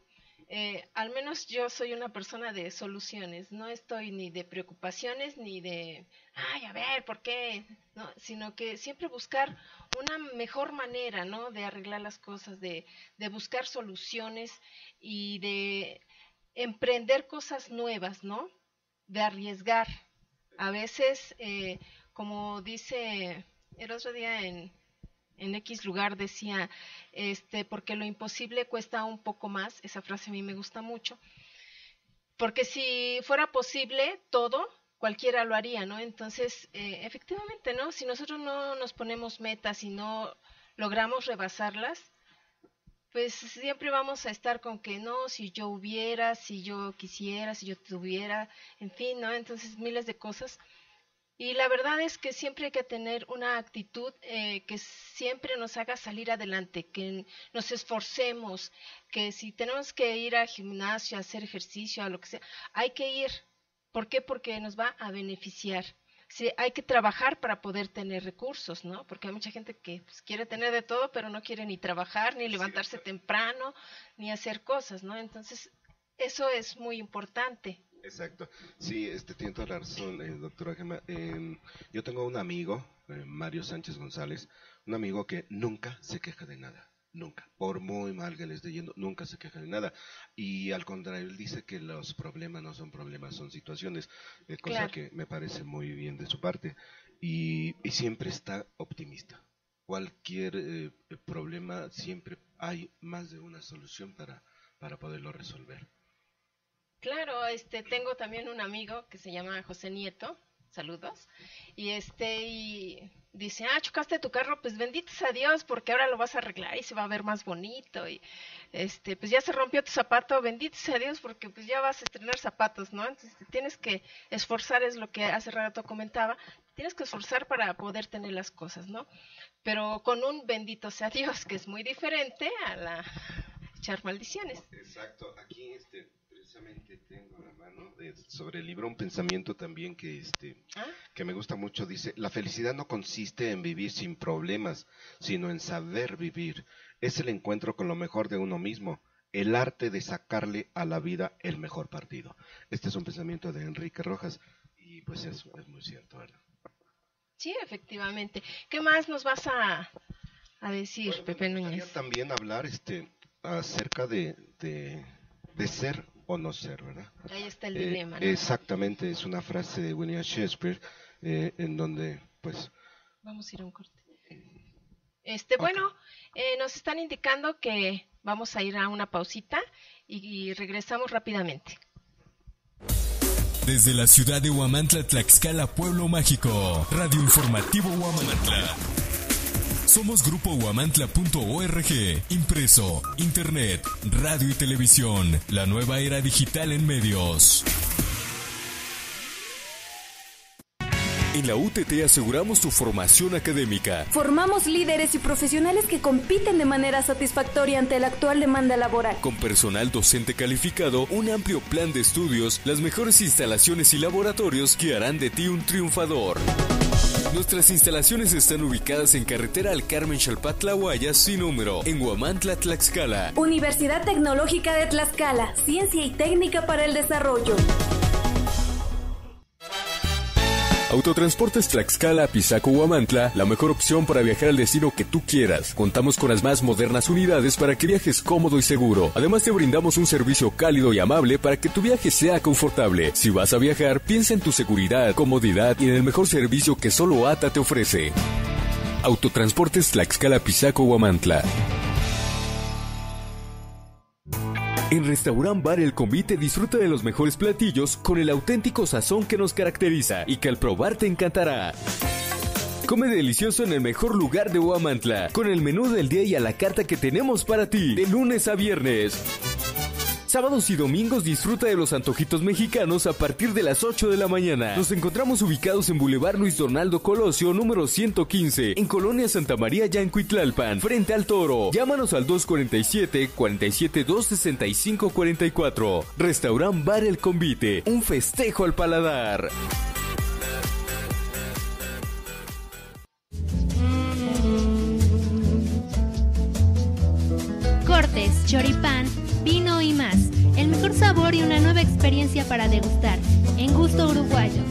Al menos yo soy una persona de soluciones, no estoy ni de preocupaciones ni de, ay, a ver, ¿por qué? No, sino que siempre buscar una mejor manera, ¿no? De arreglar las cosas, de buscar soluciones y de emprender cosas nuevas, ¿no? De arriesgar. A veces, como dice el otro día en X lugar, decía, porque lo imposible cuesta un poco más. Esa frase a mí me gusta mucho, porque si fuera posible todo, cualquiera lo haría, ¿no? Entonces, efectivamente, ¿no? Si nosotros no nos ponemos metas y no logramos rebasarlas, pues siempre vamos a estar con que no, si yo hubiera, si yo quisiera, si yo tuviera, en fin, ¿no? Entonces, miles de cosas. Y la verdad es que siempre hay que tener una actitud que siempre nos haga salir adelante, que nos esforcemos, que si tenemos que ir al gimnasio, a hacer ejercicio, a lo que sea, hay que ir. ¿Por qué? Porque nos va a beneficiar. Sí, hay que trabajar para poder tener recursos, ¿no? Porque hay mucha gente que pues, quiere tener de todo, pero no quiere ni trabajar, ni levantarse temprano, ni hacer cosas, ¿no? Entonces, eso es muy importante. Exacto. Sí, tiene toda la razón, doctora Gemma. Yo tengo un amigo, Mario Sánchez González, un amigo que nunca se queja de nada. Nunca, por muy mal que le esté yendo, nunca se queja de nada. Y al contrario, él dice que los problemas no son problemas, son situaciones, cosa claro, que me parece muy bien de su parte. Y siempre está optimista. Cualquier problema, siempre hay más de una solución para poderlo resolver. Claro, tengo también un amigo que se llama José Nieto, saludos, y dice, chocaste tu carro, pues bendito sea Dios, porque ahora lo vas a arreglar y se va a ver más bonito, y pues ya se rompió tu zapato, bendito sea Dios, porque pues ya vas a estrenar zapatos, ¿no? Entonces tienes que esforzar, es lo que hace rato comentaba, tienes que esforzar para poder tener las cosas, ¿no? Pero con un bendito sea Dios, que es muy diferente a la echar maldiciones. Exacto, aquí precisamente tengo a la mano sobre el libro un pensamiento también que me gusta mucho. Dice, la felicidad no consiste en vivir sin problemas, sino en saber vivir. Es el encuentro con lo mejor de uno mismo, el arte de sacarle a la vida el mejor partido. Este es un pensamiento de Enrique Rojas y pues es muy cierto, ¿verdad? Sí, efectivamente. ¿Qué más nos vas a decir, bueno, Pepe Núñez? También hablar acerca de ser o no ser, ¿verdad? Ahí está el dilema, ¿no? Exactamente, es una frase de William Shakespeare en donde, pues... Vamos a ir a un corte. Okay. Bueno, nos están indicando que vamos a ir a una pausita y regresamos rápidamente. Desde la ciudad de Huamantla, Tlaxcala, Pueblo Mágico, Radio Informativo Huamantla. Somos Grupo Huamantla.org, impreso, internet, radio y televisión, la nueva era digital en medios. En la UTT aseguramos tu formación académica. Formamos líderes y profesionales que compiten de manera satisfactoria ante la actual demanda laboral. Con personal docente calificado, un amplio plan de estudios, las mejores instalaciones y laboratorios que harán de ti un triunfador. Nuestras instalaciones están ubicadas en carretera al Carmen Xalpatlahuaya sin número, en Huamantla, Tlaxcala. Universidad Tecnológica de Tlaxcala, ciencia y técnica para el desarrollo. Autotransportes Tlaxcala, Pisaco, Huamantla, la mejor opción para viajar al destino que tú quieras. Contamos con las más modernas unidades para que viajes cómodo y seguro. Además te brindamos un servicio cálido y amable para que tu viaje sea confortable. Si vas a viajar, piensa en tu seguridad, comodidad y en el mejor servicio que solo ATA te ofrece. Autotransportes Tlaxcala, Pisaco, Huamantla. En Restaurant Bar El Convite disfruta de los mejores platillos con el auténtico sazón que nos caracteriza y que al probar te encantará. Come delicioso en el mejor lugar de Huamantla, con el menú del día y a la carta que tenemos para ti, de lunes a viernes. Sábados y domingos disfruta de los antojitos mexicanos a partir de las 8 de la mañana. Nos encontramos ubicados en Boulevard Luis Donaldo Colosio, número 115, en Colonia Santa María, Yancuitlalpan, frente al Toro. Llámanos al 247-47-265-44. Restaurant Bar El Convite, un festejo al paladar. Cortes, choripán, vino y más. El mejor sabor y una nueva experiencia para degustar. En Gusto Uruguayo.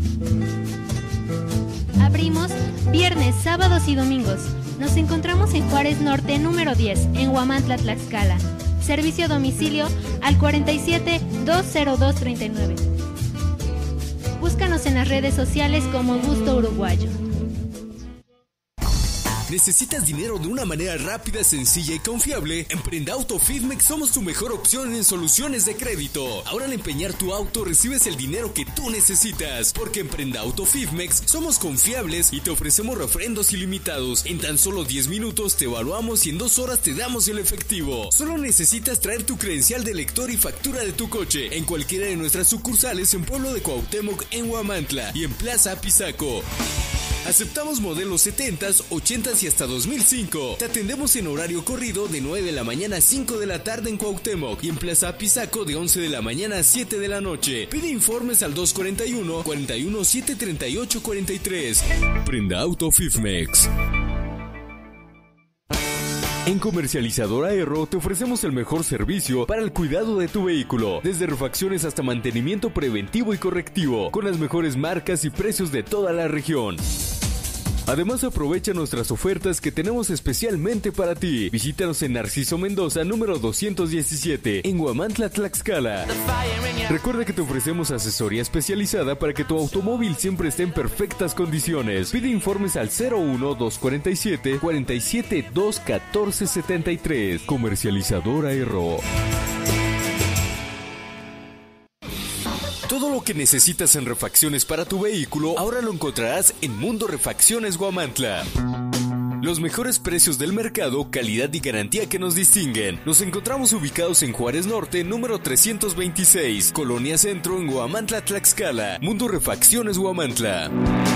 Abrimos viernes, sábados y domingos. Nos encontramos en Juárez Norte, número 10, en Huamantla, Tlaxcala. Servicio a domicilio al 47-20239. Búscanos en las redes sociales como Gusto Uruguayo. ¿Necesitas dinero de una manera rápida, sencilla y confiable? En Prendauto Fidmex somos tu mejor opción en soluciones de crédito. Ahora al empeñar tu auto recibes el dinero que tú necesitas, porque en Prendauto Fidmex somos confiables y te ofrecemos refrendos ilimitados. En tan solo 10 minutos te evaluamos y en 2 horas te damos el efectivo. Solo necesitas traer tu credencial de lector y factura de tu coche en cualquiera de nuestras sucursales en Pueblo de Cuauhtémoc, en Huamantla y en Plaza Pisaco. Aceptamos modelos 70s, 80s y hasta 2005. Te atendemos en horario corrido de 9 de la mañana a 5 de la tarde en Cuauhtémoc y en Plaza Pisaco de 11 de la mañana a 7 de la noche. Pide informes al 241-41-738-43. Prendauto Fidmex. En Comercializadora Erro te ofrecemos el mejor servicio para el cuidado de tu vehículo, desde refacciones hasta mantenimiento preventivo y correctivo, con las mejores marcas y precios de toda la región. Además, aprovecha nuestras ofertas que tenemos especialmente para ti. Visítanos en Narciso Mendoza, número 217, en Huamantla, Tlaxcala. Recuerda que te ofrecemos asesoría especializada para que tu automóvil siempre esté en perfectas condiciones. Pide informes al 01-247-47-214-73. Comercializadora Erro. Todo lo que necesitas en refacciones para tu vehículo, ahora lo encontrarás en Mundo Refacciones Huamantla. Los mejores precios del mercado, calidad y garantía que nos distinguen. Nos encontramos ubicados en Juárez Norte, número 326, Colonia Centro, en Huamantla, Tlaxcala. Mundo Refacciones Huamantla.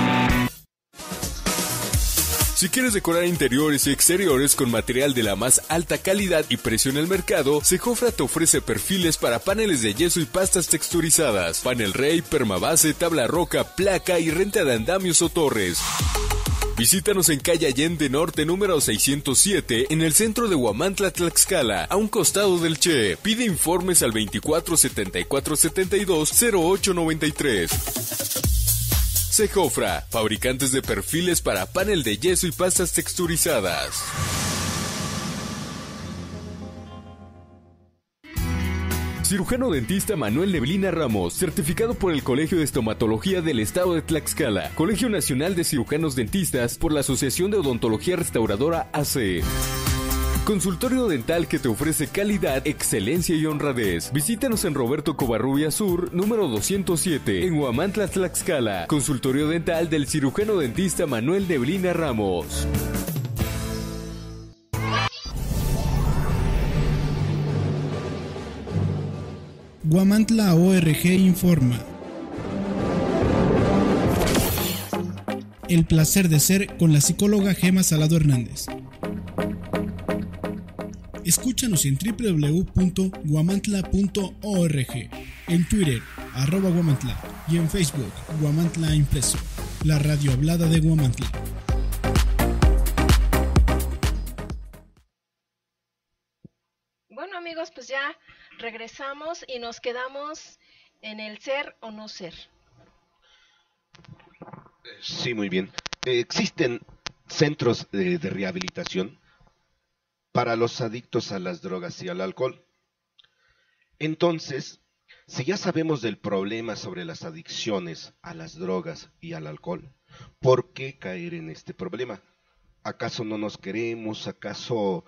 Si quieres decorar interiores y exteriores con material de la más alta calidad y precio en el mercado, Sejofra te ofrece perfiles para paneles de yeso y pastas texturizadas, panel rey, permabase, tabla roca, placa y renta de andamios o torres. Visítanos en calle Allende Norte número 607 en el centro de Huamantla, Tlaxcala, a un costado del Che. Pide informes al 24-74-72-0893. Sejofra, fabricantes de perfiles para panel de yeso y pastas texturizadas. Cirujano dentista Manuel Neblina Ramos, certificado por el Colegio de Estomatología del Estado de Tlaxcala, Colegio Nacional de Cirujanos Dentistas por la Asociación de Odontología Restauradora AC. Consultorio dental que te ofrece calidad, excelencia y honradez. Visítanos en Roberto Covarrubia Sur, número 207, en Huamantla, Tlaxcala. Consultorio dental del cirujano dentista Manuel Neblina Ramos. Huamantla ORG informa. El placer de ser con la psicóloga Gema Salado Hernández. Escúchanos en www.guamantla.org, en Twitter, @Guamantla, y en Facebook, Guamantla Impreso, la radio hablada de Guamantla. Bueno, amigos, pues ya regresamos y nos quedamos en el ser o no ser. Sí, muy bien. Existen centros de rehabilitación para los adictos a las drogas y al alcohol. Entonces, si ya sabemos del problema sobre las adicciones a las drogas y al alcohol, ¿por qué caer en este problema? ¿Acaso no nos queremos? ¿Acaso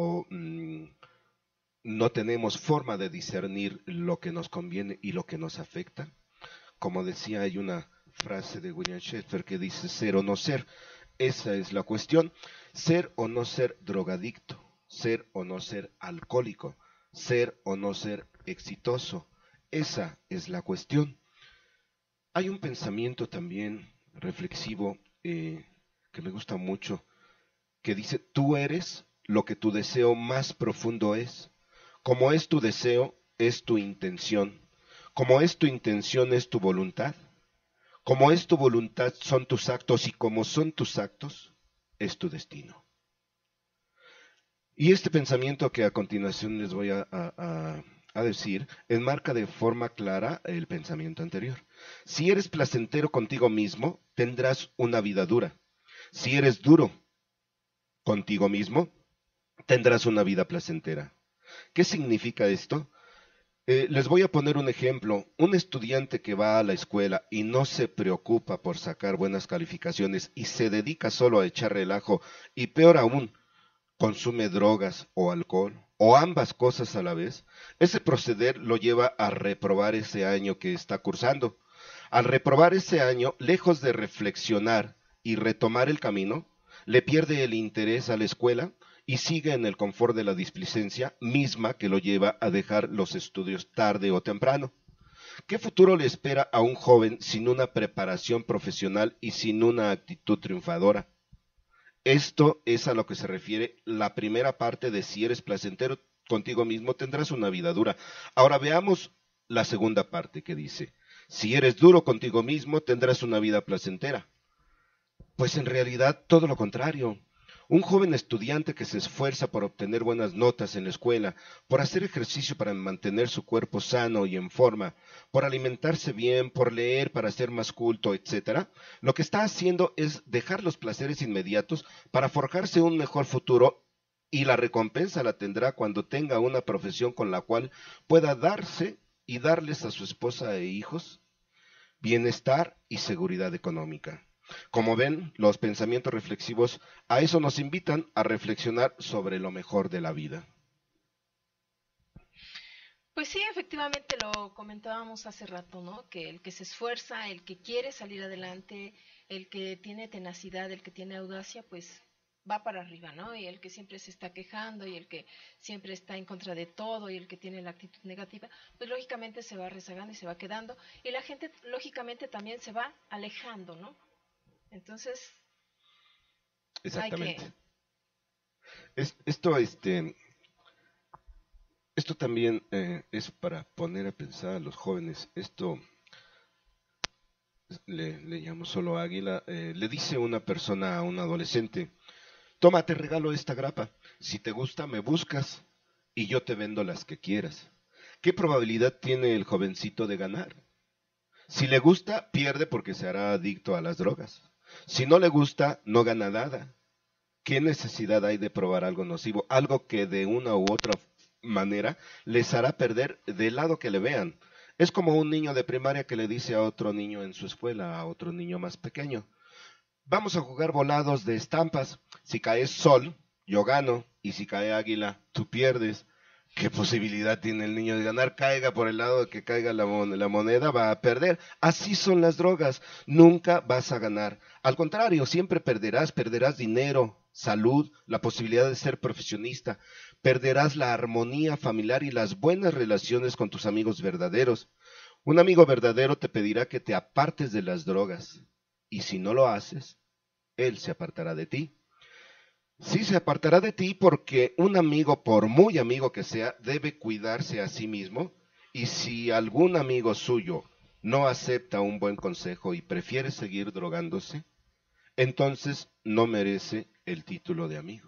no tenemos forma de discernir lo que nos conviene y lo que nos afecta? Como decía, hay una frase de William Shakespeare que dice ser o no ser. Esa es la cuestión. Ser o no ser drogadicto, ser o no ser alcohólico, ser o no ser exitoso. Esa es la cuestión. Hay un pensamiento también reflexivo que me gusta mucho, que dice: tú eres lo que tu deseo más profundo es. Como es tu deseo, es tu intención. Como es tu intención, es tu voluntad. Como es tu voluntad, son tus actos, y como son tus actos, es tu destino. Y este pensamiento que a continuación les voy a decir, enmarca de forma clara el pensamiento anterior. Si eres placentero contigo mismo, tendrás una vida dura. Si eres duro contigo mismo, tendrás una vida placentera. ¿Qué significa esto? Les voy a poner un ejemplo. Un estudiante que va a la escuela y no se preocupa por sacar buenas calificaciones y se dedica solo a echar relajo, y peor aún, consume drogas o alcohol, o ambas cosas a la vez, ese proceder lo lleva a reprobar ese año que está cursando. Al reprobar ese año, lejos de reflexionar y retomar el camino, le pierde el interés a la escuela y sigue en el confort de la displicencia misma que lo lleva a dejar los estudios tarde o temprano. ¿Qué futuro le espera a un joven sin una preparación profesional y sin una actitud triunfadora? Esto es a lo que se refiere la primera parte de si eres placentero contigo mismo, tendrás una vida dura. Ahora veamos la segunda parte que dice: si eres duro contigo mismo, tendrás una vida placentera. Pues en realidad todo lo contrario. Un joven estudiante que se esfuerza por obtener buenas notas en la escuela, por hacer ejercicio para mantener su cuerpo sano y en forma, por alimentarse bien, por leer para ser más culto, etc., lo que está haciendo es dejar los placeres inmediatos para forjarse un mejor futuro, y la recompensa la tendrá cuando tenga una profesión con la cual pueda darse y darles a su esposa e hijos bienestar y seguridad económica. Como ven, los pensamientos reflexivos a eso nos invitan, a reflexionar sobre lo mejor de la vida. Pues sí, efectivamente lo comentábamos hace rato, ¿no? Que el que se esfuerza, el que quiere salir adelante, el que tiene tenacidad, el que tiene audacia, pues va para arriba, ¿no? Y el que siempre se está quejando y el que siempre está en contra de todo y el que tiene la actitud negativa, pues lógicamente se va rezagando y se va quedando, y la gente lógicamente también se va alejando, ¿no? Entonces, exactamente. Esto también es para poner a pensar a los jóvenes. Esto le llamo solo águila. Le dice una persona a un adolescente: toma, te regalo esta grapa. Si te gusta, me buscas y yo te vendo las que quieras. ¿Qué probabilidad tiene el jovencito de ganar? Si le gusta, pierde porque se hará adicto a las drogas. Si no le gusta, no gana nada. ¿Qué necesidad hay de probar algo nocivo? Algo que de una u otra manera les hará perder del lado que le vean. Es como un niño de primaria que le dice a otro niño en su escuela, a otro niño más pequeño: vamos a jugar volados de estampas. Si cae sol, yo gano, y si cae águila, tú pierdes. ¿Qué posibilidad tiene el niño de ganar? Caiga por el lado de que caiga la moneda, va a perder. Así son las drogas, nunca vas a ganar. Al contrario, siempre perderás dinero, salud, la posibilidad de ser profesionista. Perderás la armonía familiar y las buenas relaciones con tus amigos verdaderos. Un amigo verdadero te pedirá que te apartes de las drogas, y si no lo haces, él se apartará de ti. Sí, se apartará de ti porque un amigo, por muy amigo que sea, debe cuidarse a sí mismo, y si algún amigo suyo no acepta un buen consejo y prefiere seguir drogándose, entonces no merece el título de amigo.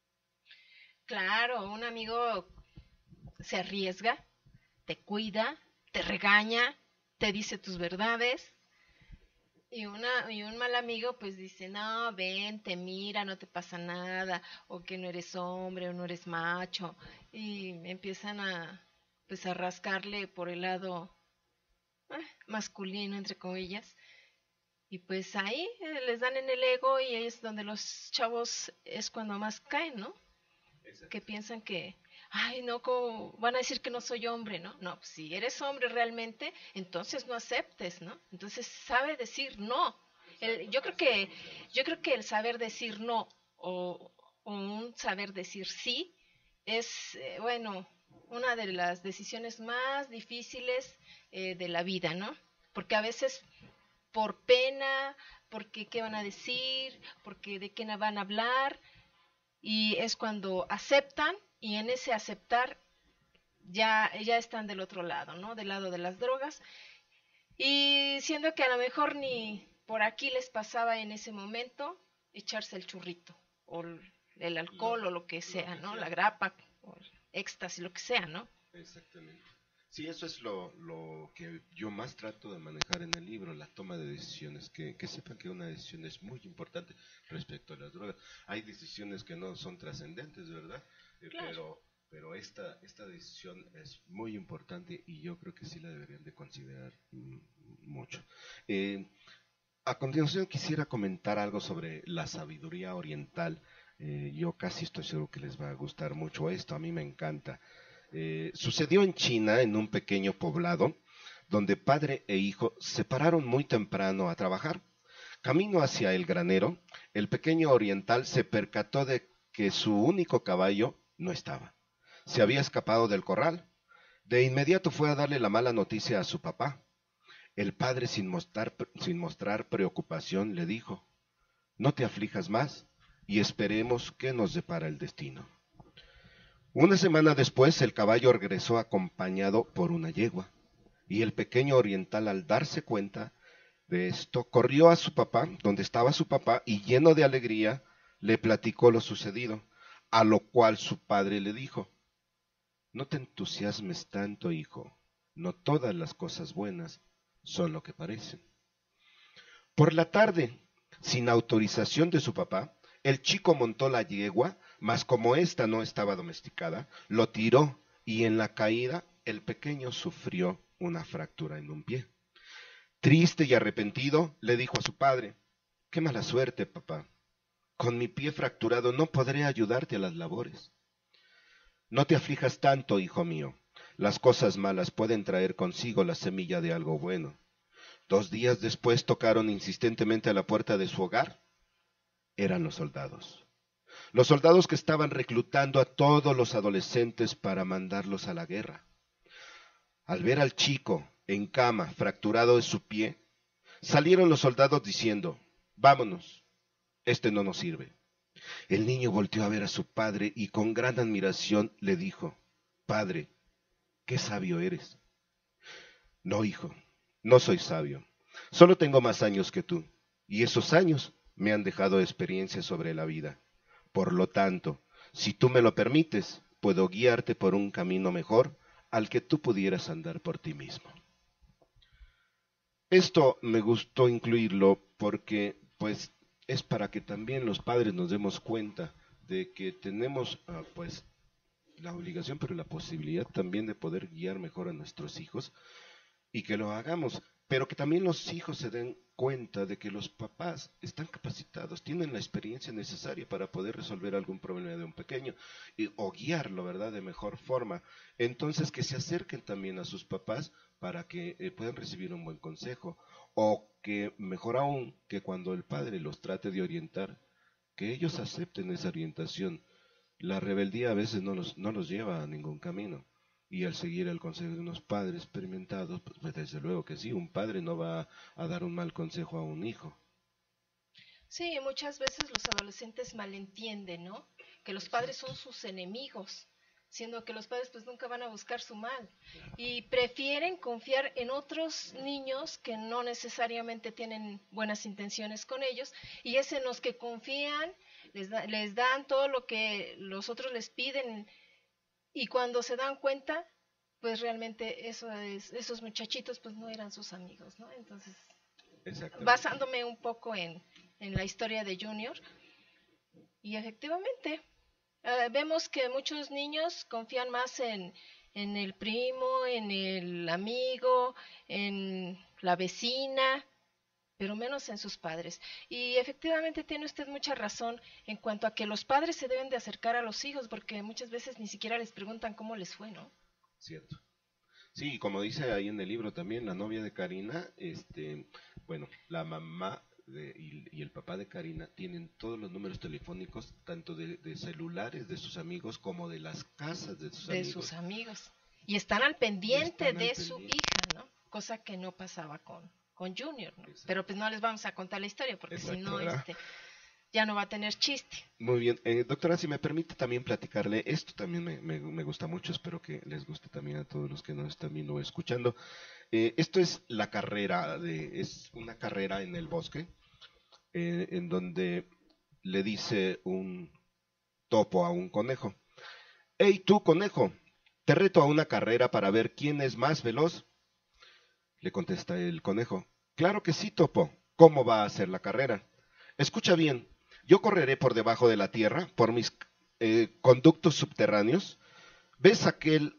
Claro, un amigo se arriesga, te cuida, te regaña, te dice tus verdades. Y un mal amigo pues dice, no, ven, te mira, no te pasa nada, o que no eres hombre, o no eres macho, y empiezan pues a rascarle por el lado masculino, entre comillas, y pues ahí les dan en el ego, y ahí es donde los chavos es cuando más caen, ¿no? Exacto. Que piensan que, ay, no, ¿cómo van a decir que no soy hombre, no? No, pues, si eres hombre realmente, entonces no aceptes, ¿no? Entonces sabe decir no. Yo creo que el saber decir no o un saber decir sí es, bueno, una de las decisiones más difíciles de la vida, ¿no? Porque a veces por pena, porque qué van a decir, porque de qué van a hablar, y es cuando aceptan, y en ese aceptar ya están del otro lado, ¿no? Del lado de las drogas, y siendo que a lo mejor ni por aquí les pasaba en ese momento echarse el churrito, o el alcohol, o lo que sea, ¿no? La grapa, o el éxtasis, lo que sea, ¿no? Exactamente. Sí, eso es lo que yo más trato de manejar en el libro, la toma de decisiones, que sepan que una decisión es muy importante respecto a las drogas. Hay decisiones que no son trascendentes, ¿verdad? Claro. Pero esta decisión es muy importante, y yo creo que sí la deberían de considerar mucho. A continuación quisiera comentar algo sobre la sabiduría oriental. Yo casi estoy seguro que les va a gustar mucho esto, a mí me encanta. Sucedió en China, en un pequeño poblado, donde padre e hijo se pararon muy temprano a trabajar. Camino hacia el granero, el pequeño oriental se percató de que su único caballo no estaba. Se había escapado del corral. De inmediato fue a darle la mala noticia a su papá. El padre, sin mostrar preocupación, le dijo: no te aflijas más y esperemos qué nos depara el destino. Una semana después, el caballo regresó acompañado por una yegua, y el pequeño oriental, al darse cuenta de esto, corrió a su papá, donde estaba su papá, y lleno de alegría le platicó lo sucedido, a lo cual su padre le dijo: no te entusiasmes tanto, hijo, no todas las cosas buenas son lo que parecen. Por la tarde, sin autorización de su papá, el chico montó la yegua, mas como ésta no estaba domesticada, lo tiró, y en la caída el pequeño sufrió una fractura en un pie. Triste y arrepentido, le dijo a su padre: qué mala suerte, papá. Con mi pie fracturado no podré ayudarte a las labores. No te aflijas tanto, hijo mío. Las cosas malas pueden traer consigo la semilla de algo bueno. 2 días después tocaron insistentemente a la puerta de su hogar. Eran los soldados. Los soldados que estaban reclutando a todos los adolescentes para mandarlos a la guerra. Al ver al chico en cama, fracturado de su pie, salieron los soldados diciendo: vámonos, este no nos sirve. El niño volteó a ver a su padre y con gran admiración le dijo: padre, qué sabio eres. No, hijo, no soy sabio, solo tengo más años que tú, y esos años me han dejado experiencia sobre la vida. Por lo tanto, si tú me lo permites, puedo guiarte por un camino mejor al que tú pudieras andar por ti mismo. Esto me gustó incluirlo porque, pues, es para que también los padres nos demos cuenta de que tenemos, pues, la obligación, pero la posibilidad también de poder guiar mejor a nuestros hijos, y que lo hagamos, pero que también los hijos se den cuenta de que los papás están capacitados, tienen la experiencia necesaria para poder resolver algún problema de un pequeño o guiarlo, ¿verdad?, de mejor forma. Entonces, que se acerquen también a sus papás para que puedan recibir un buen consejo, o que, mejor aún, que cuando el padre los trate de orientar, que ellos acepten esa orientación. La rebeldía a veces no los lleva a ningún camino. Y al seguir el consejo de unos padres experimentados, pues desde luego que sí, un padre no va a dar un mal consejo a un hijo. Sí, muchas veces los adolescentes malentienden, ¿no? Que los padres son sus enemigos, siendo que los padres pues nunca van a buscar su mal y prefieren confiar en otros niños que no necesariamente tienen buenas intenciones con ellos, y es en los que confían, les dan todo lo que los otros les piden, y cuando se dan cuenta, pues realmente esos muchachitos pues no eran sus amigos, ¿no? Entonces, basándome un poco en la historia de Junior, y efectivamente vemos que muchos niños confían más en el primo, en el amigo, en la vecina, pero menos en sus padres. Y efectivamente tiene usted mucha razón en cuanto a que los padres se deben de acercar a los hijos, porque muchas veces ni siquiera les preguntan cómo les fue, ¿no? Cierto. Sí, como dice ahí en el libro también, la novia de Karina, bueno, la mamá y el papá de Karina tienen todos los números telefónicos, tanto de celulares de sus amigos como de las casas de sus amigos. Y están al pendiente de su hija, ¿no? Cosa que no pasaba con Junior, ¿no? Pero pues no les vamos a contar la historia, porque si no, ya no va a tener chiste. Muy bien, doctora, si me permite también platicarle, esto también me gusta mucho, espero que les guste también a todos los que nos están viendo o escuchando. Esto es la carrera, es una carrera en el bosque, en donde le dice un topo a un conejo: «Hey tú, conejo, te reto a una carrera para ver quién es más veloz». Le contesta el conejo: «Claro que sí, topo, ¿cómo va a ser la carrera? Escucha bien, yo correré por debajo de la tierra, por mis conductos subterráneos. ¿Ves aquel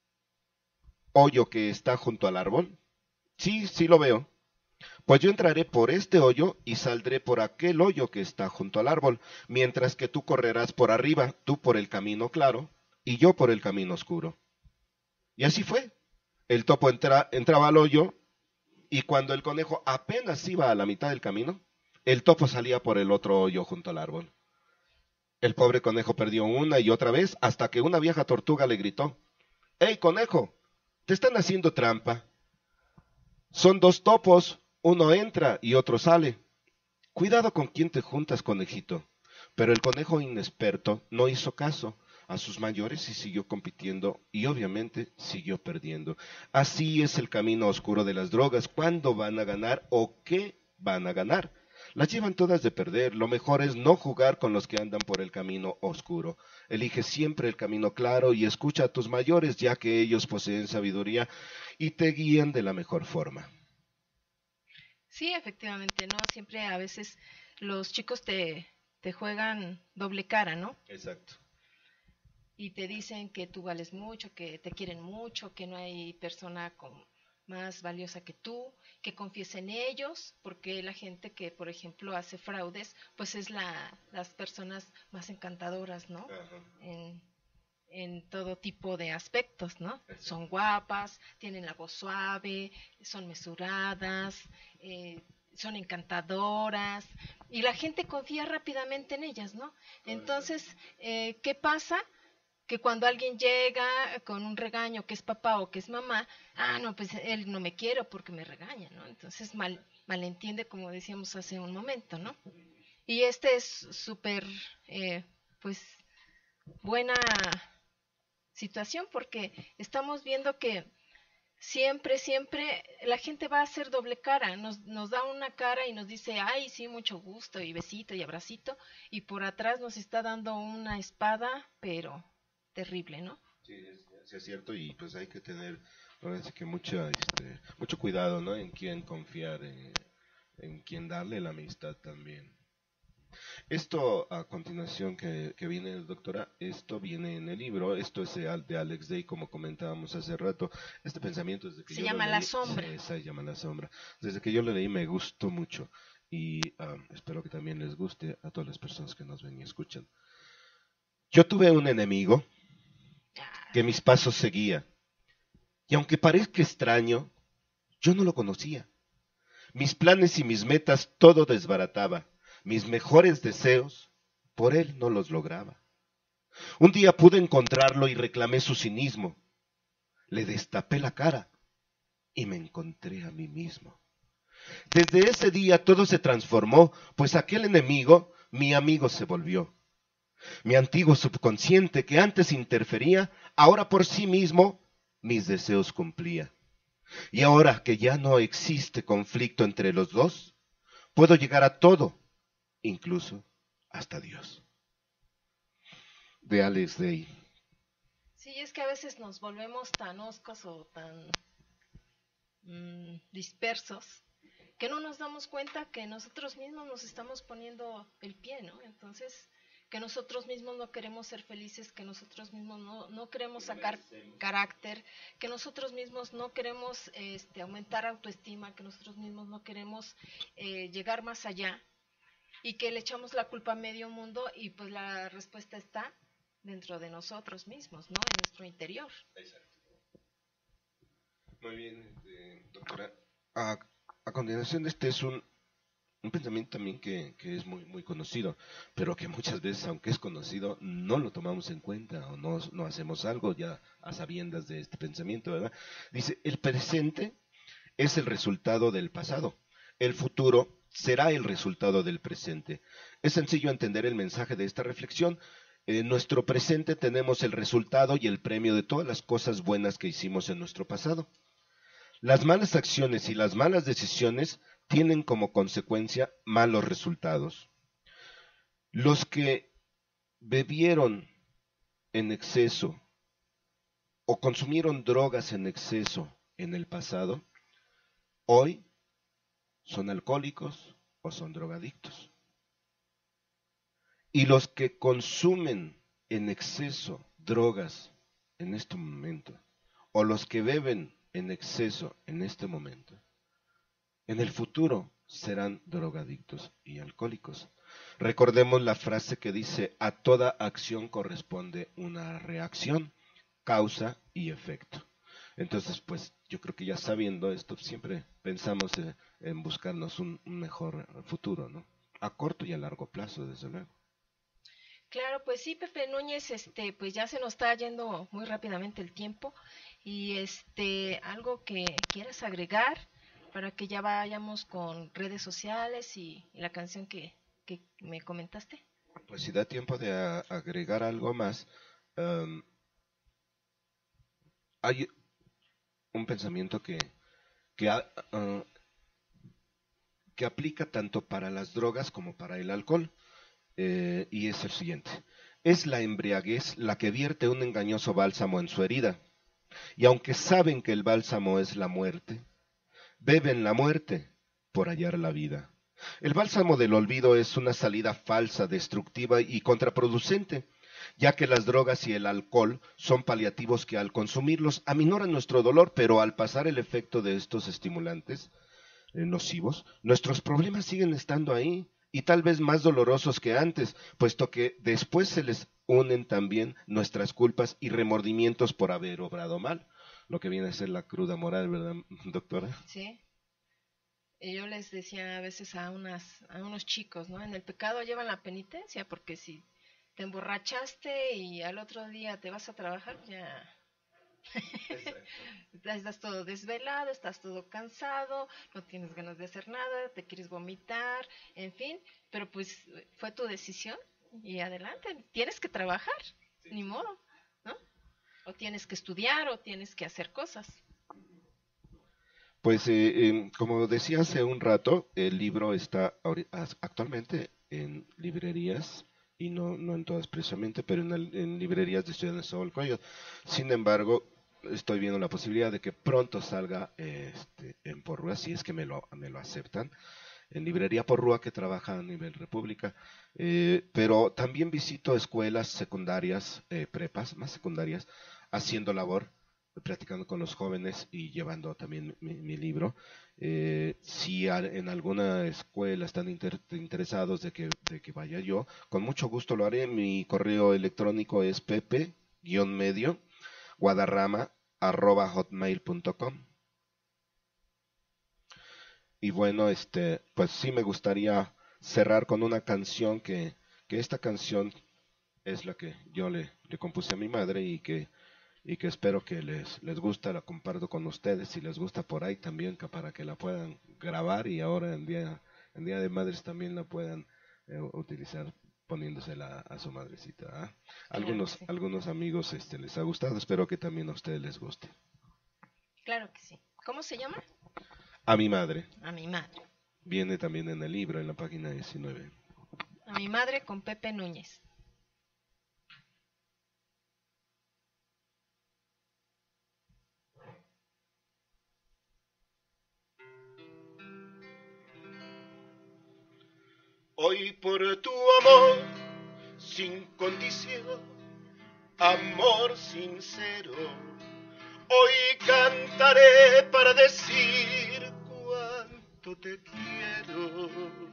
hoyo que está junto al árbol? Sí, sí lo veo. Pues yo entraré por este hoyo y saldré por aquel hoyo que está junto al árbol, mientras que tú correrás por arriba, tú por el camino claro y yo por el camino oscuro». Y así fue. El topo entraba al hoyo, y cuando el conejo apenas iba a la mitad del camino, el topo salía por el otro hoyo junto al árbol. El pobre conejo perdió una y otra vez, hasta que una vieja tortuga le gritó: «¡Hey, conejo! Te están haciendo trampa. Son dos topos, uno entra y otro sale. Cuidado con quién te juntas, conejito». Pero el conejo inexperto no hizo caso a sus mayores y siguió compitiendo, y obviamente siguió perdiendo. Así es el camino oscuro de las drogas. ¿Cuándo van a ganar o qué van a ganar? Las llevan todas de perder. Lo mejor es no jugar con los que andan por el camino oscuro. Elige siempre el camino claro y escucha a tus mayores, ya que ellos poseen sabiduría y te guían de la mejor forma. Sí, efectivamente, ¿no? Siempre a veces los chicos te juegan doble cara, ¿no? Exacto. Y te dicen que tú vales mucho, que te quieren mucho, que no hay persona más valiosa que tú, que confíes en ellos, porque la gente que, por ejemplo, hace fraudes, pues es las personas más encantadoras, ¿no? En todo tipo de aspectos, ¿no? Exacto. Son guapas, tienen la voz suave, son mesuradas, son encantadoras, y la gente confía rápidamente en ellas, ¿no? Entonces, ¿qué pasa? Que cuando alguien llega con un regaño, que es papá o que es mamá, no, pues él no me quiere porque me regaña, ¿no? Entonces malentiende, como decíamos hace un momento, ¿no? Y es súper, pues, buena situación, porque estamos viendo que siempre la gente va a hacer doble cara, nos da una cara y nos dice: ay, sí, mucho gusto, y besito y abracito, y por atrás nos está dando una espada, pero terrible, ¿no? Sí, es cierto, y pues hay que tener, ahora sí que mucho cuidado, ¿no? En quién confiar, en quién darle la amistad también. Esto a continuación que viene, doctora, esto viene en el libro, esto es de Alex Day, como comentábamos hace rato. Este pensamiento desde que se llama La Sombra. Se llama La Sombra. Desde que yo lo leí me gustó mucho, y espero que también les guste a todas las personas que nos ven y escuchan. Yo tuve un enemigo que mis pasos seguía, y aunque parezca extraño, yo no lo conocía. Mis planes y mis metas todo desbarataba, mis mejores deseos por él no los lograba. Un día pude encontrarlo y reclamé su cinismo. Le destapé la cara y me encontré a mí mismo. Desde ese día todo se transformó, pues aquel enemigo mi amigo se volvió. Mi antiguo subconsciente que antes interfería, ahora por sí mismo mis deseos cumplía. Y ahora que ya no existe conflicto entre los dos, puedo llegar a todo, incluso hasta Dios. De Alex Day. Sí, es que a veces nos volvemos tan oscos o tan dispersos que no nos damos cuenta que nosotros mismos nos estamos poniendo el pie, ¿no? Entonces, que nosotros mismos no queremos ser felices, que nosotros mismos no queremos sacar carácter, que nosotros mismos no queremos aumentar autoestima, que nosotros mismos no queremos llegar más allá, y que le echamos la culpa a medio mundo, y pues la respuesta está dentro de nosotros mismos, ¿no? En nuestro interior. Exacto. Muy bien, doctora. A continuación, este es un pensamiento también que es muy conocido, pero que muchas veces, aunque es conocido, no lo tomamos en cuenta o no hacemos algo ya a sabiendas de este pensamiento, ¿verdad? Dice, el presente es el resultado del pasado, el futuro será el resultado del presente. Es sencillo entender el mensaje de esta reflexión. En nuestro presente tenemos el resultado y el premio de todas las cosas buenas que hicimos en nuestro pasado. Las malas acciones y las malas decisiones tienen como consecuencia malos resultados. Los que bebieron en exceso o consumieron drogas en exceso en el pasado, hoy son alcohólicos o son drogadictos. Y los que consumen en exceso drogas en este momento, o los que beben en exceso en este momento, en el futuro serán drogadictos y alcohólicos. Recordemos la frase que dice, a toda acción corresponde una reacción, causa y efecto. Entonces, pues yo creo que ya sabiendo esto, siempre pensamos en buscarnos un mejor futuro, ¿no? A corto y a largo plazo, desde luego. Claro, pues sí, Pepe Núñez, pues ya se nos está yendo muy rápidamente el tiempo, y algo que quieras agregar para que ya vayamos con redes sociales y la canción que me comentaste. Pues si da tiempo de agregar algo más, hay un pensamiento que aplica tanto para las drogas como para el alcohol. Y es el siguiente: es la embriaguez la que vierte un engañoso bálsamo en su herida, y aunque saben que el bálsamo es la muerte, beben la muerte por hallar la vida. El bálsamo del olvido es una salida falsa, destructiva y contraproducente, ya que las drogas y el alcohol son paliativos que al consumirlos aminoran nuestro dolor, pero al pasar el efecto de estos estimulantes nocivos, nuestros problemas siguen estando ahí, y tal vez más dolorosos que antes, puesto que después se les unen también nuestras culpas y remordimientos por haber obrado mal, lo que viene a ser la cruda moral, ¿verdad, doctora? Sí. Yo les decía a veces a unos chicos, ¿no? En el pecado llevan la penitencia, porque si te emborrachaste y al otro día te vas a trabajar, ya estás todo desvelado, estás todo cansado, no tienes ganas de hacer nada, te quieres vomitar, en fin, pero pues fue tu decisión y adelante, tienes que trabajar, ni modo, ¿no? O tienes que estudiar o tienes que hacer cosas. Pues como decía hace un rato, el libro está actualmente en librerías, y no en todas precisamente, pero en librerías de Ciudad de Nezahualcóyotl. Sin embargo, estoy viendo la posibilidad de que pronto salga en Porrúa, si es que me lo aceptan, en Librería Porrúa, que trabaja a nivel república, pero también visito escuelas secundarias, prepas, más secundarias, haciendo labor, platicando con los jóvenes y llevando también mi libro. Si en alguna escuela están interesados de que vaya yo, con mucho gusto lo haré. Mi correo electrónico es pepe-medio-guadarrama@hotmail.com. Y bueno, pues sí me gustaría cerrar con una canción que esta canción es la que yo le compuse a mi madre, y que y que espero que les gusta, la comparto con ustedes, si les gusta por ahí también, para que la puedan grabar y ahora en Día de Madres también la puedan utilizar poniéndosela a su madrecita. ¿Ah? Algunos amigos les ha gustado, espero que también a ustedes les guste. Claro que sí. ¿Cómo se llama? A mi madre. A mi madre. Viene también en el libro, en la página 19. A mi madre con Pepe Núñez. Hoy por tu amor sin condición, amor sincero, hoy cantaré para decir cuánto te quiero.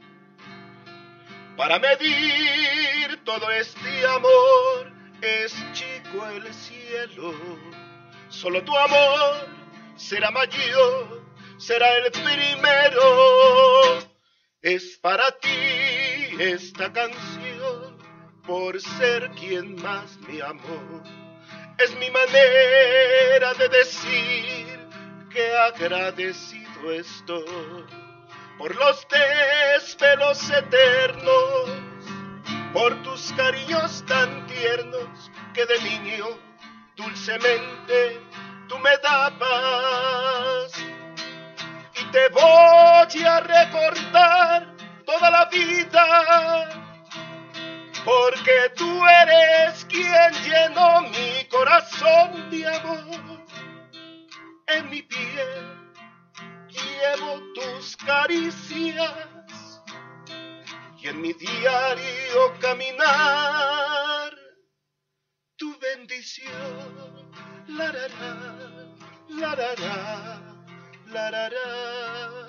Para medir todo este amor es chico el cielo, solo tu amor será mayor, será el primero. Es para ti esta canción, por ser quien más me amó. Es mi manera de decir que agradecido estoy por los desvelos eternos, por tus cariños tan tiernos que de niño dulcemente tú me dabas. Y te voy a recordar toda la vida, porque tú eres quien llenó mi corazón de amor. En mi piel llevo tus caricias y en mi diario caminar tu bendición. La la la, la la la. La, la, la.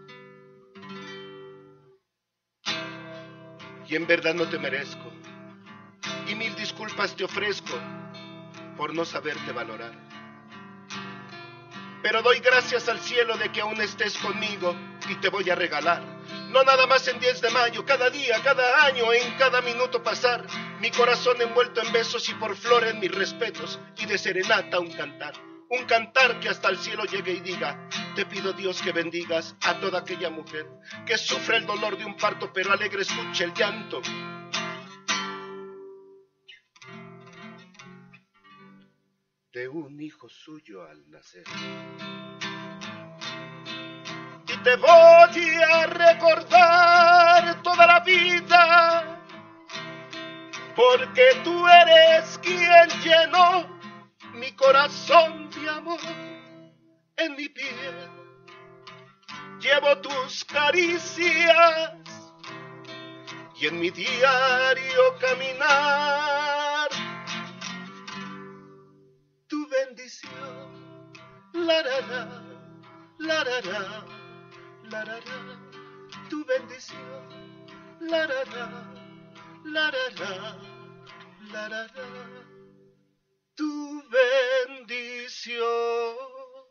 Y en verdad no te merezco, y mil disculpas te ofrezco por no saberte valorar. Pero doy gracias al cielo de que aún estés conmigo y te voy a regalar, no nada más en 10 de mayo, cada día, cada año, en cada minuto pasar, mi corazón envuelto en besos y por flores mis respetos, y de serenata un cantar que hasta el cielo llegue y diga: te pido Dios que bendigas a toda aquella mujer que sufre el dolor de un parto, pero alegre escuche el llanto de un hijo suyo al nacer. Y te voy a recordar toda la vida, porque tú eres quien llenó mi corazón de amor. En mi piel llevo tus caricias y en mi diario caminar tu bendición. La la la, la la la, la la la, tu bendición. La la la, la la la, la la la, tu bendición.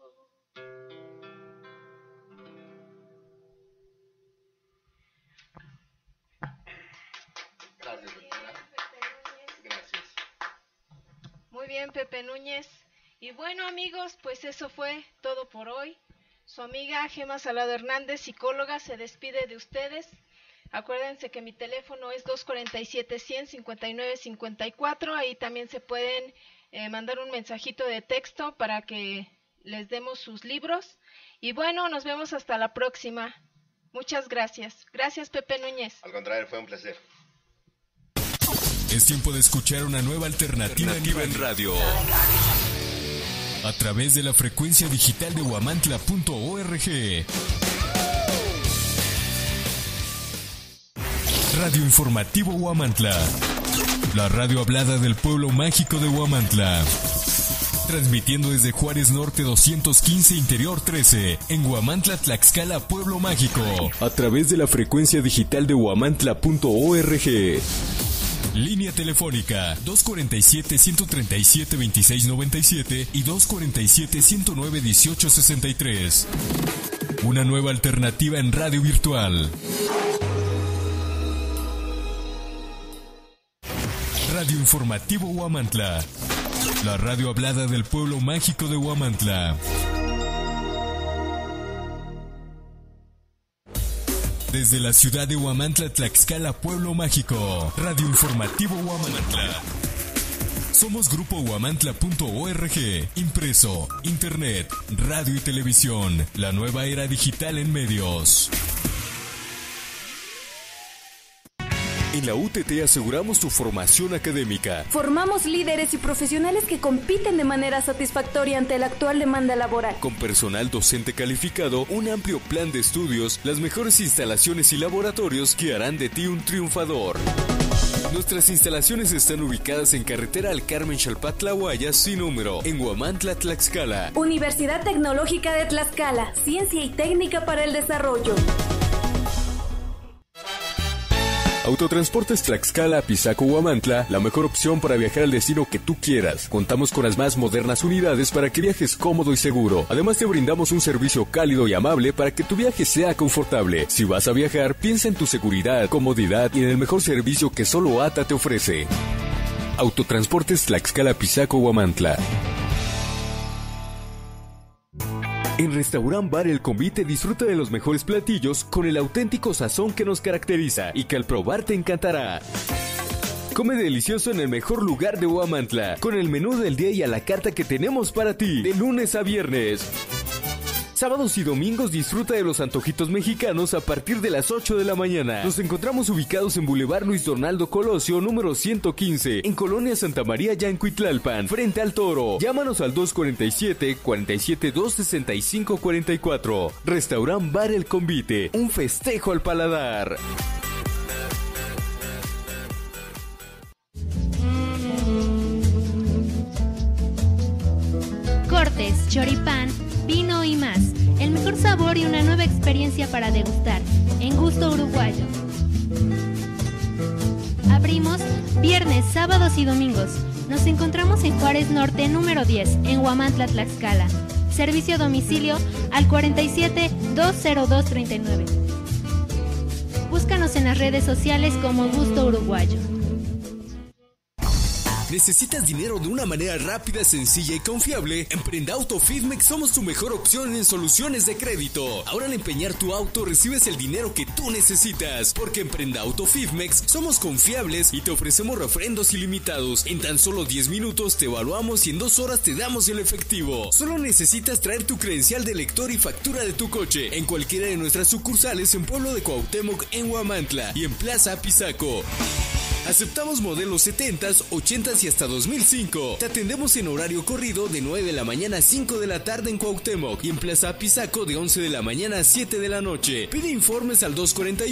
Gracias, doctora. Gracias. Muy bien, Pepe Núñez. Y bueno, amigos, pues eso fue todo por hoy. Su amiga Gema Salado Hernández, psicóloga, se despide de ustedes. Acuérdense que mi teléfono es 247-100-5954. Ahí también se pueden mandar un mensajito de texto para que les demos sus libros. Y bueno, nos vemos hasta la próxima. Muchas gracias. Gracias, Pepe Núñez. Al contrario, fue un placer. Es tiempo de escuchar una nueva alternativa en radio. A través de la frecuencia digital de huamantla.org. Radio Informativo Huamantla. La radio hablada del pueblo mágico de Huamantla. Transmitiendo desde Juárez Norte 215 Interior 13 en Huamantla, Tlaxcala, Pueblo Mágico. A través de la frecuencia digital de huamantla.org. Línea telefónica 247-137-2697 y 247-109-1863. Una nueva alternativa en radio virtual. Radio Informativo Huamantla. La radio hablada del pueblo mágico de Huamantla. Desde la ciudad de Huamantla, Tlaxcala, pueblo mágico. Radio Informativo Huamantla. Somos Grupo Huamantla.org. Impreso, internet, radio y televisión. La nueva era digital en medios. En la UTT aseguramos tu formación académica. Formamos líderes y profesionales que compiten de manera satisfactoria ante la actual demanda laboral. Con personal docente calificado, un amplio plan de estudios, las mejores instalaciones y laboratorios que harán de ti un triunfador. Nuestras instalaciones están ubicadas en carretera al Carmen Xalpatlahuaya sin número, en Huamantla, Tlaxcala. Universidad Tecnológica de Tlaxcala, ciencia y técnica para el desarrollo. Autotransportes Tlaxcala, Apizaco, Huamantla, la mejor opción para viajar al destino que tú quieras. Contamos con las más modernas unidades para que viajes cómodo y seguro. Además te brindamos un servicio cálido y amable para que tu viaje sea confortable. Si vas a viajar, piensa en tu seguridad, comodidad y en el mejor servicio que solo ATA te ofrece. Autotransportes Tlaxcala, Apizaco, Huamantla. En Restaurant Bar El Convite disfruta de los mejores platillos con el auténtico sazón que nos caracteriza y que al probar te encantará. Come delicioso en el mejor lugar de Huamantla, con el menú del día y a la carta que tenemos para ti, de lunes a viernes. Sábados y domingos disfruta de los antojitos mexicanos a partir de las 8 de la mañana. Nos encontramos ubicados en Boulevard Luis Donaldo Colosio, número 115, en Colonia Santa María, Yancuitlalpan, frente al Toro. Llámanos al 247-47-265-44. Restaurant Bar El Convite, un festejo al paladar. Cortes, choripán, vino y más. El mejor sabor y una nueva experiencia para degustar. En gusto uruguayo. Abrimos viernes, sábados y domingos. Nos encontramos en Juárez Norte, número 10, en Huamantla, Tlaxcala. Servicio a domicilio al 47-20239. Búscanos en las redes sociales como Gusto Uruguayo. ¿Necesitas dinero de una manera rápida, sencilla y confiable? En Prenda Auto Fidmex somos tu mejor opción en soluciones de crédito. Ahora al empeñar tu auto recibes el dinero que tú necesitas, porque en Prenda Auto Fidmex somos confiables y te ofrecemos refrendos ilimitados. En tan solo 10 minutos te evaluamos y en 2 horas te damos el efectivo. Solo necesitas traer tu credencial de lector y factura de tu coche en cualquiera de nuestras sucursales en Pueblo de Cuauhtémoc, en Huamantla y en Plaza Apizaco. Aceptamos modelos 70s, 80s y hasta 2005. Te atendemos en horario corrido de 9 de la mañana a 5 de la tarde en Cuauhtémoc y en Plaza Apizaco de 11 de la mañana a 7 de la noche. Pide informes al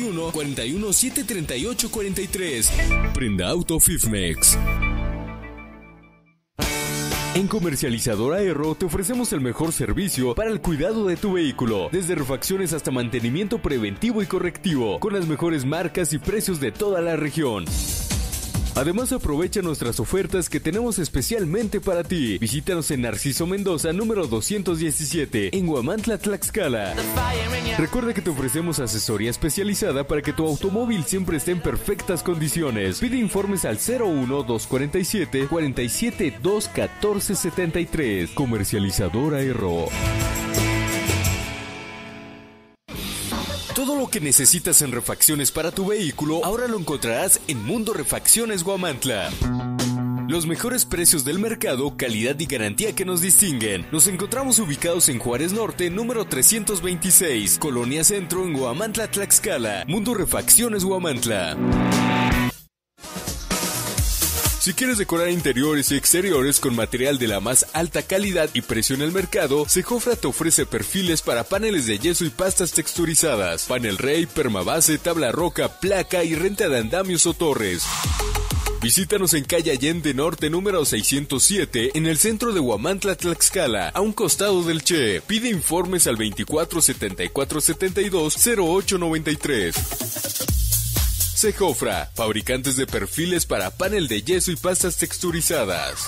241-41-738-43. Prenda Auto Fidmex. En Comercializadora Aero te ofrecemos el mejor servicio para el cuidado de tu vehículo, desde refacciones hasta mantenimiento preventivo y correctivo, con las mejores marcas y precios de toda la región. Además, aprovecha nuestras ofertas que tenemos especialmente para ti. Visítanos en Narciso Mendoza, número 217, en Huamantla, Tlaxcala. Recuerda que te ofrecemos asesoría especializada para que tu automóvil siempre esté en perfectas condiciones. Pide informes al 01-247-47-214-73. Comercializadora Aero. Todo lo que necesitas en refacciones para tu vehículo, ahora lo encontrarás en Mundo Refacciones Huamantla. Los mejores precios del mercado, calidad y garantía que nos distinguen. Nos encontramos ubicados en Juárez Norte, número 326, Colonia Centro, en Huamantla, Tlaxcala. Mundo Refacciones Huamantla. Si quieres decorar interiores y exteriores con material de la más alta calidad y precio en el mercado, Sejofra te ofrece perfiles para paneles de yeso y pastas texturizadas, panel rey, permabase, tabla roca, placa y renta de andamios o torres. Visítanos en calle Allende Norte número 607 en el centro de Huamantla, Tlaxcala, a un costado del Che. Pide informes al 24-74-72-0893. Sejofra, fabricantes de perfiles para panel de yeso y pastas texturizadas.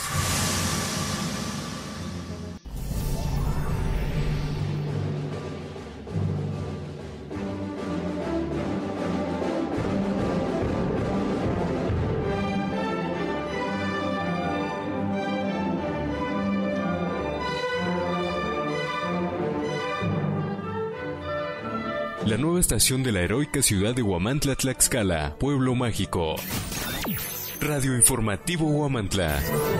la nueva estación de la heroica ciudad de Huamantla, Tlaxcala, pueblo mágico. Radio Informativo Huamantla.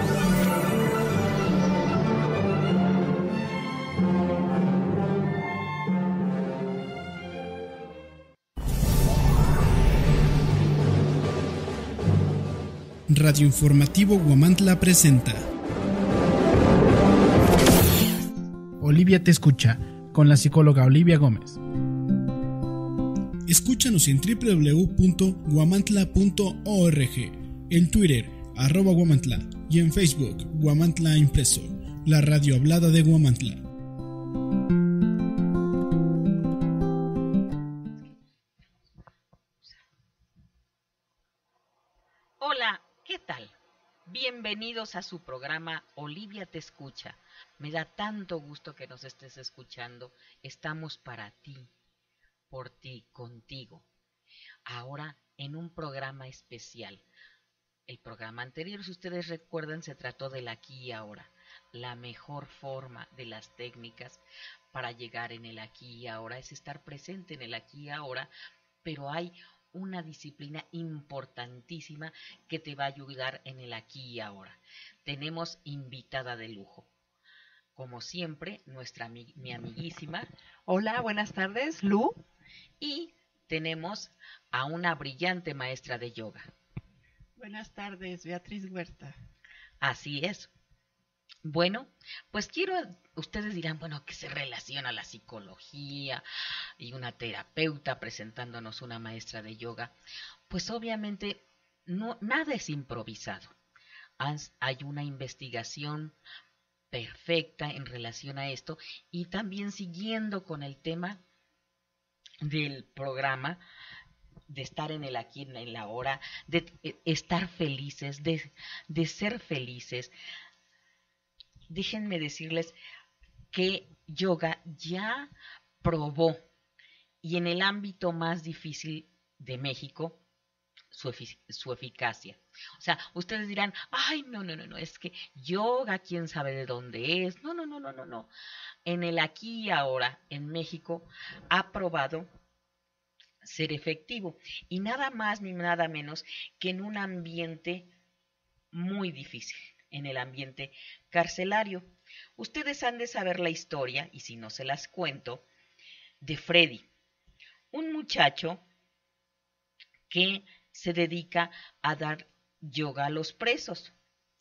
Radio Informativo Huamantla presenta Olivia te escucha, con la psicóloga Olivia Gómez. Escúchanos en www.huamantla.org, en Twitter, @Huamantla, y en Facebook, Huamantla Impreso, la radio hablada de Huamantla. Hola, ¿qué tal? Bienvenidos a su programa Olivia te escucha. Me da tanto gusto que nos estés escuchando. Estamos para ti, por ti, contigo. Ahora en un programa especial. El programa anterior, si ustedes recuerdan, se trató del aquí y ahora. La mejor forma de las técnicas para llegar en el aquí y ahora es estar presente en el aquí y ahora, pero hay una disciplina importantísima que te va a ayudar en el aquí y ahora. Tenemos invitada de lujo. Como siempre, mi amiguísima. Hola, buenas tardes, Lu. Y tenemos a una brillante maestra de yoga. Buenas tardes, Beatriz Huerta. Así es. Bueno, pues ustedes dirán, bueno, ¿qué se relaciona la psicología y una terapeuta presentándonos una maestra de yoga? Pues obviamente nada es improvisado. Hay una investigación perfecta en relación a esto, y también siguiendo con el tema del programa, de estar en el aquí, en el ahora, de estar felices, de ser felices. Déjenme decirles que yoga ya probó, y en el ámbito más difícil de México, su eficacia. O sea, ustedes dirán, ay, no, es que yoga, quién sabe de dónde es. No. En el aquí y ahora, en México, ha probado ser efectivo, y nada más ni nada menos que en un ambiente muy difícil, en el ambiente carcelario. Ustedes han de saber la historia, y si no se las cuento, de Freddy, un muchacho que se dedica a dar yoga a los presos.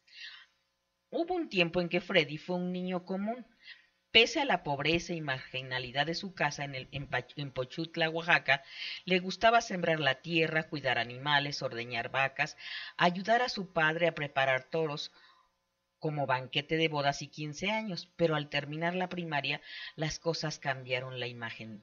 Hubo un tiempo en que Freddy fue un niño común. Pese a la pobreza y marginalidad de su casa en Pochutla, Oaxaca, le gustaba sembrar la tierra, cuidar animales, ordeñar vacas, ayudar a su padre a preparar toros como banquete de bodas y 15 años, pero al terminar la primaria las cosas cambiaron la imagen.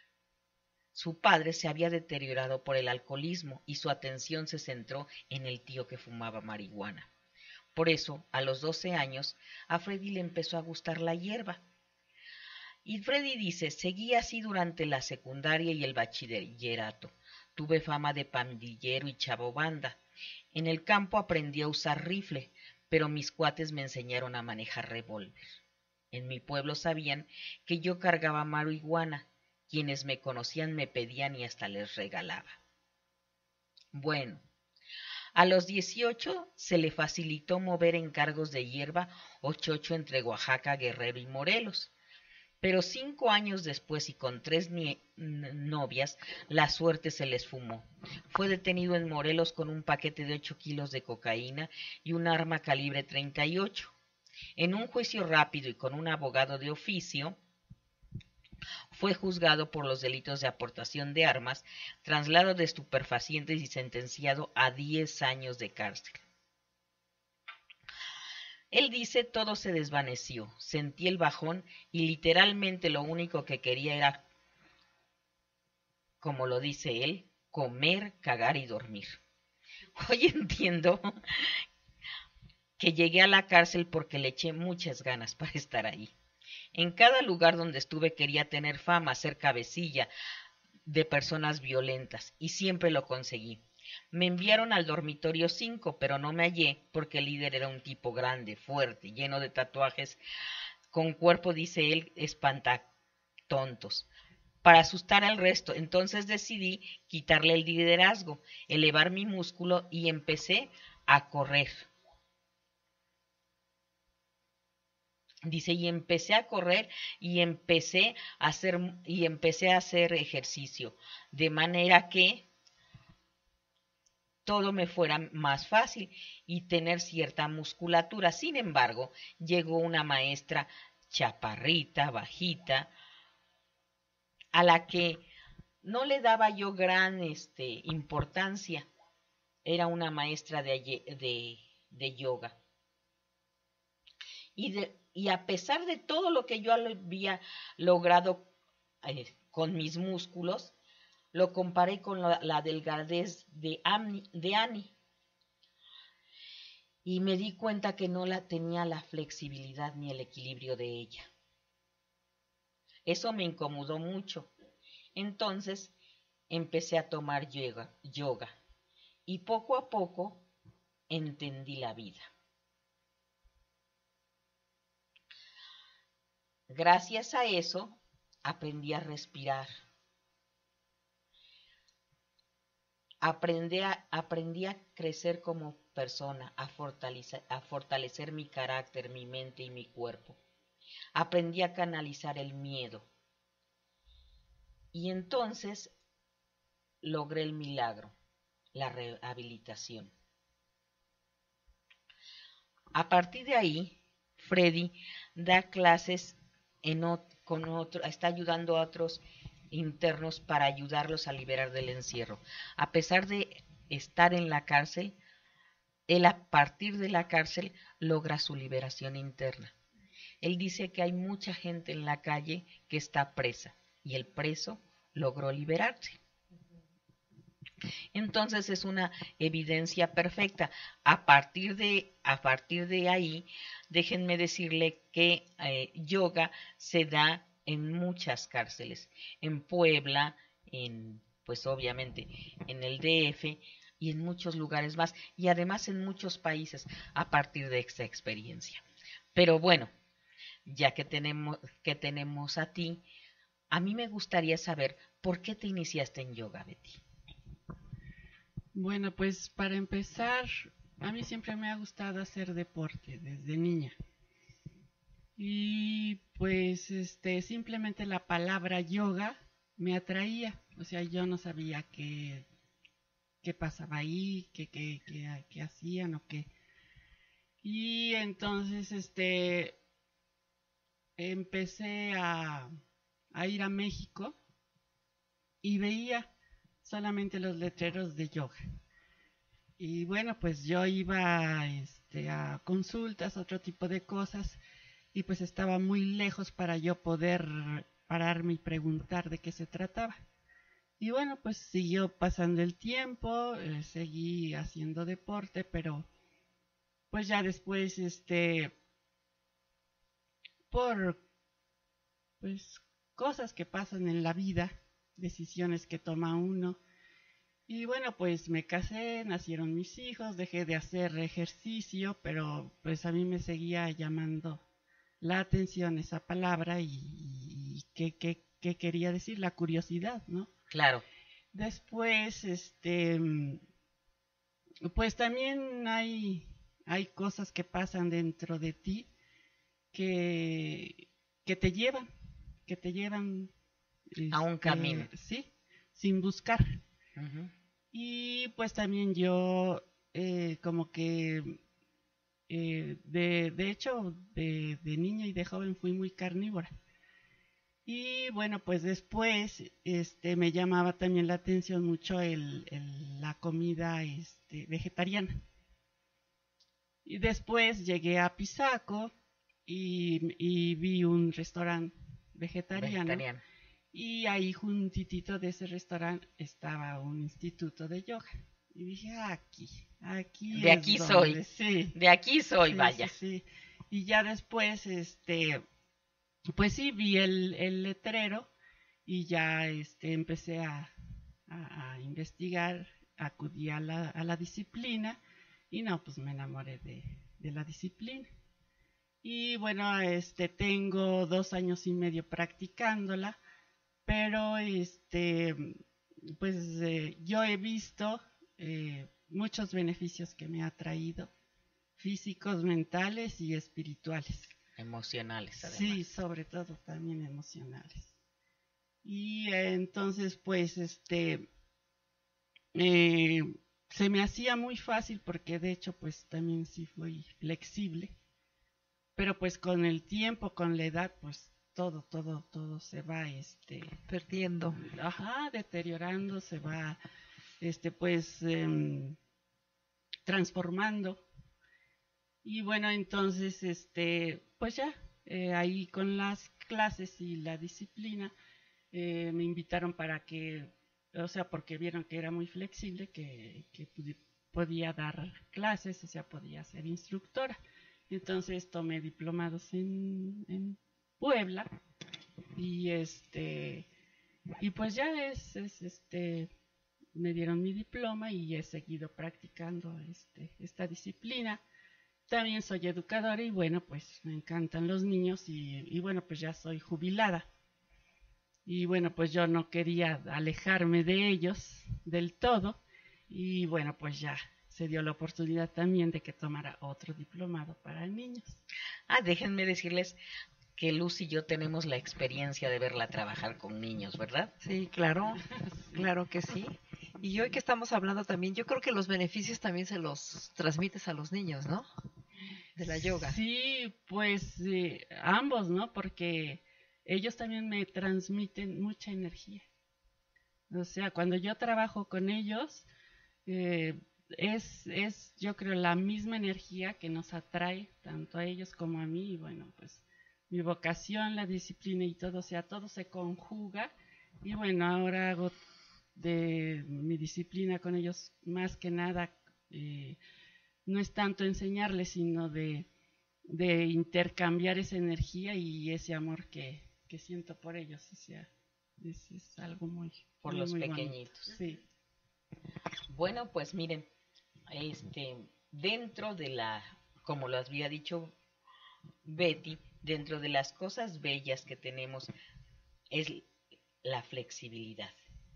Su padre se había deteriorado por el alcoholismo y su atención se centró en el tío que fumaba marihuana. Por eso, a los 12 años, a Freddy le empezó a gustar la hierba. Y Freddy dice, seguí así durante la secundaria y el bachillerato. Tuve fama de pandillero y chavo banda. En el campo aprendí a usar rifle, pero mis cuates me enseñaron a manejar revólver. En mi pueblo sabían que yo cargaba marihuana. Quienes me conocían me pedían y hasta les regalaba. Bueno, a los 18 se le facilitó mover encargos de hierba o chocho entre Oaxaca, Guerrero y Morelos. Pero 5 años después y con 3 novias, la suerte se les fumó. Fue detenido en Morelos con un paquete de 8 kilos de cocaína y un arma calibre 38. En un juicio rápido y con un abogado de oficio, fue juzgado por los delitos de aportación de armas, traslado de estupefacientes y sentenciado a 10 años de cárcel. Él dice, todo se desvaneció, sentí el bajón y literalmente lo único que quería era, como lo dice él, comer, cagar y dormir. Hoy entiendo que llegué a la cárcel porque le eché muchas ganas para estar ahí. En cada lugar donde estuve quería tener fama, ser cabecilla de personas violentas, y siempre lo conseguí. Me enviaron al dormitorio 5, pero no me hallé porque el líder era un tipo grande, fuerte, lleno de tatuajes, con cuerpo, dice él, espantatontos. para asustar al resto. Entonces decidí quitarle el liderazgo, elevar mi músculo y empecé a correr. Dice, y empecé a correr y empecé a hacer ejercicio, de manera que todo me fuera más fácil y tener cierta musculatura. Sin embargo, llegó una maestra chaparrita, bajita, a la que no le daba yo gran importancia. Era una maestra de yoga. Y a pesar de todo lo que yo había logrado con mis músculos, lo comparé con la delgadez de Annie. Y me di cuenta que no tenía la flexibilidad ni el equilibrio de ella. Eso me incomodó mucho. Entonces empecé a tomar yoga y poco a poco entendí la vida. Gracias a eso aprendí a respirar. Aprendí a crecer como persona, a fortalecer mi carácter, mi mente y mi cuerpo. Aprendí a canalizar el miedo. Y entonces logré el milagro, la rehabilitación. A partir de ahí, Freddy da clases está ayudando a otros internos para ayudarlos a liberar del encierro. A pesar de estar en la cárcel, él a partir de la cárcel logra su liberación interna. Él dice que hay mucha gente en la calle que está presa y el preso logró liberarse. Entonces es una evidencia perfecta. A partir de ahí, déjenme decirle que yoga se da en muchas cárceles, en Puebla, pues obviamente en el DF y en muchos lugares más, y además en muchos países a partir de esta experiencia. Pero bueno, ya que tenemos a ti, a mí me gustaría saber por qué te iniciaste en yoga, Betty. Bueno, pues para empezar, a mí siempre me ha gustado hacer deporte desde niña. Y pues simplemente la palabra yoga me atraía. O sea, yo no sabía qué pasaba ahí, qué hacían o qué. Y entonces empecé a ir a México y veía solamente los letreros de yoga. Y bueno, pues yo iba a consultas, otro tipo de cosas, y pues estaba muy lejos para yo poder pararme y preguntar de qué se trataba. Y bueno, pues siguió pasando el tiempo, seguí haciendo deporte, pero pues ya después, por pues cosas que pasan en la vida, decisiones que toma uno. Y bueno, pues me casé, nacieron mis hijos, dejé de hacer ejercicio, pero pues a mí me seguía llamando la atención esa palabra y qué quería decir, la curiosidad, ¿no? Claro. Después, pues también hay cosas que pasan dentro de ti que te llevan a un camino. Sí, sin buscar. Uh-huh. Y pues también yo como que de hecho de niña y de joven fui muy carnívora. Y bueno, pues después me llamaba también la atención mucho la comida vegetariana. Y después llegué a Pisaco y vi un restaurante vegetariano. Y ahí juntitito de ese restaurante estaba un instituto de yoga. Y dije, aquí de aquí soy. Sí. De aquí soy, sí, vaya. Sí. Y ya después, pues sí, vi el letrero y ya empecé a investigar, acudí a la disciplina y no, pues me enamoré de la disciplina. Y bueno, tengo 2 años y medio practicándola, pero pues yo he visto muchos beneficios que me ha traído, físicos, mentales y espirituales. Emocionales, además. Sí, sobre todo también emocionales. Y entonces, pues, se me hacía muy fácil porque de hecho, pues, también sí fui flexible. Pero pues con el tiempo, con la edad, pues, todo se va, perdiendo. Ajá, deteriorando, se va, pues, transformando. Y bueno, entonces, pues ya, ahí con las clases y la disciplina, me invitaron para que, o sea, porque vieron que era muy flexible, que podía dar clases, o sea, podía ser instructora. Entonces tomé diplomados en Puebla y y pues ya me dieron mi diploma y he seguido practicando esta disciplina. También soy educadora y bueno, pues me encantan los niños y bueno, pues ya soy jubilada. Y bueno, pues yo no quería alejarme de ellos del todo y bueno, pues ya se dio la oportunidad también de que tomara otro diplomado para niños. Déjenme decirles que Luz y yo tenemos la experiencia de verla trabajar con niños, ¿verdad? Sí, claro, claro que sí. Y hoy que estamos hablando también, yo creo que los beneficios también se los transmites a los niños, ¿no? De la yoga. Sí, pues ambos, ¿no? Porque ellos también me transmiten mucha energía. O sea, cuando yo trabajo con ellos, es yo creo la misma energía que nos atrae tanto a ellos como a mí. Y bueno, pues mi vocación, la disciplina y todo, o sea, todo se conjuga. Y bueno, ahora hago de mi disciplina con ellos más que nada, no es tanto enseñarles, sino de intercambiar esa energía y ese amor que siento por ellos. O sea, es algo muy por muy, los muy pequeñitos. bonito. Sí. Bueno, pues miren, dentro de como lo había dicho Betty, dentro de las cosas bellas que tenemos es la flexibilidad.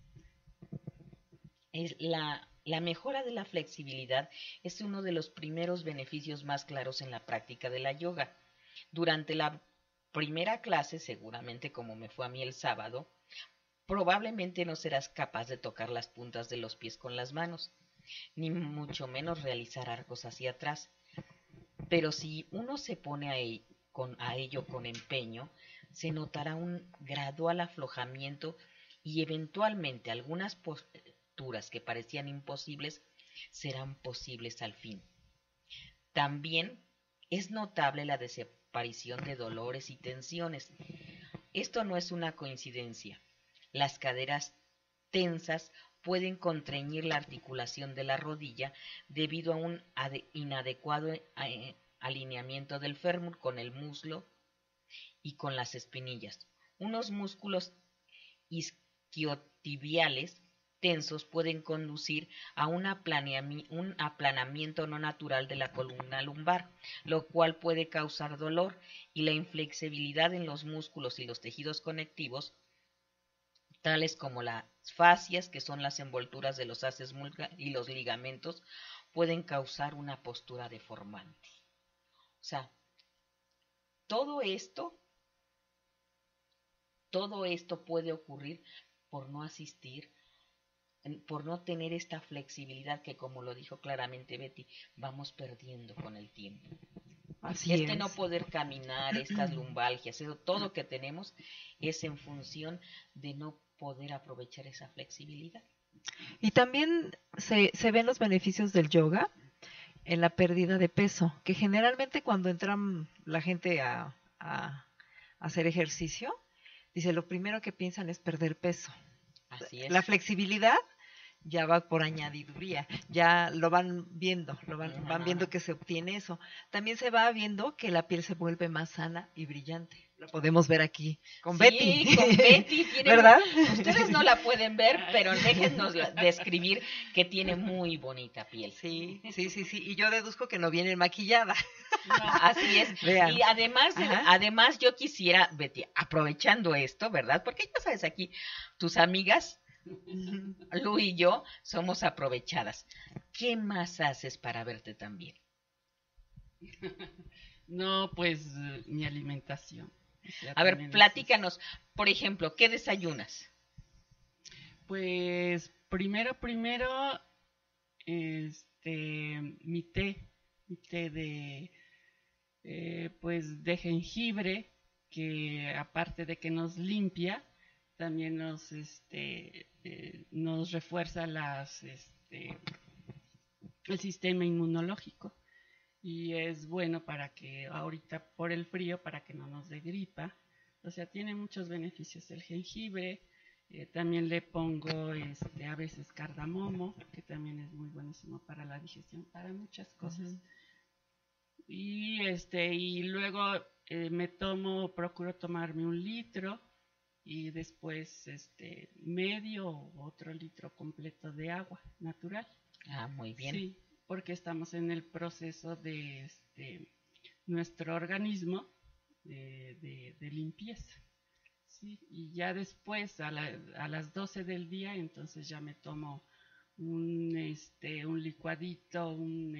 La mejora de la flexibilidad es uno de los primeros beneficios más claros en la práctica de la yoga. Durante la primera clase, seguramente como me fue a mí el sábado, probablemente no serás capaz de tocar las puntas de los pies con las manos, ni mucho menos realizar arcos hacia atrás. Pero si uno se pone a ello con empeño, se notará un gradual aflojamiento y eventualmente algunas posturas que parecían imposibles serán posibles al fin. También es notable la desaparición de dolores y tensiones. Esto no es una coincidencia. Las caderas tensas pueden contrañir la articulación de la rodilla debido a un inadecuado alineamiento del fémur con el muslo y con las espinillas. Unos músculos isquiotibiales tensos pueden conducir a un aplanamiento no natural de la columna lumbar, lo cual puede causar dolor, y la inflexibilidad en los músculos y los tejidos conectivos, tales como las fascias, que son las envolturas de los haces y los ligamentos, pueden causar una postura deformante. O sea, todo esto puede ocurrir por no asistir, por no tener esta flexibilidad que, como lo dijo claramente Betty, vamos perdiendo con el tiempo. Así y es. No poder caminar, estas lumbalgias, todo que tenemos es en función de no poder aprovechar esa flexibilidad. Y también se ven los beneficios del yoga en la pérdida de peso, que generalmente cuando entran la gente a hacer ejercicio, dice, lo primero que piensan es perder peso. Así es. La flexibilidad ya va por añadiduría, ya lo van viendo, van viendo que se obtiene eso. También se va viendo que la piel se vuelve más sana y brillante. Lo podemos ver aquí con Betty. Sí, con Betty. ¿Verdad? Ustedes no la pueden ver, pero déjennos describir que tiene muy bonita piel. Sí. Y yo deduzco que no viene maquillada. Así es. Vean. Y además yo quisiera, Betty, aprovechando esto, ¿verdad? Porque ya sabes, aquí tus amigas, Lu y yo, somos aprovechadas. ¿Qué más haces para verte tan bien? No, pues mi alimentación. A ver, platícanos, por ejemplo, ¿qué desayunas? Pues primero, mi té de, pues de jengibre, que aparte de que nos limpia, también nos refuerza el sistema inmunológico. Y es bueno para que ahorita por el frío, para que no nos dé gripa. O sea, tiene muchos beneficios el jengibre. También le pongo a veces cardamomo, que también es muy buenísimo para la digestión, para muchas cosas. Y luego procuro tomarme 1 litro y después medio o otro litro completo de agua natural. Ah, muy bien. Sí, porque estamos en el proceso de nuestro organismo de limpieza. ¿Sí? Y ya después, a las 12 del día, entonces ya me tomo un licuadito,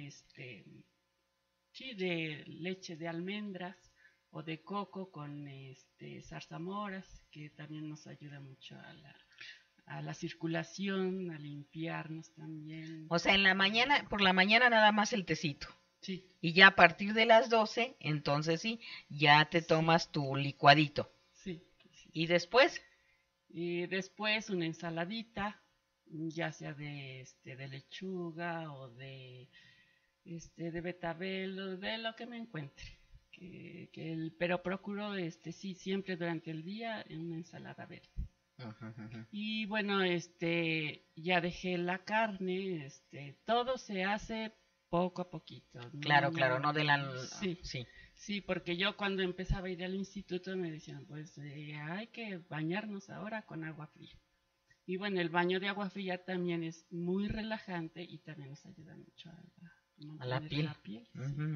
de leche de almendras o de coco con zarzamoras, que también nos ayuda mucho a la circulación, a limpiarnos también. O sea, por la mañana nada más el tecito. Sí. Y ya a partir de las 12, entonces sí, ya te tomas tu licuadito. Sí. ¿Y después? Y después una ensaladita, ya sea de lechuga o de betabel, o de lo que me encuentre. Pero procuro, siempre durante el día una ensalada verde. Y bueno, ya dejé la carne, todo se hace poco a poquito. Claro, no de la... Sí, porque yo cuando empezaba a ir al instituto me decían, pues hay que bañarnos ahora con agua fría. Y bueno, el baño de agua fría también es muy relajante y también nos ayuda mucho a la piel. Sí.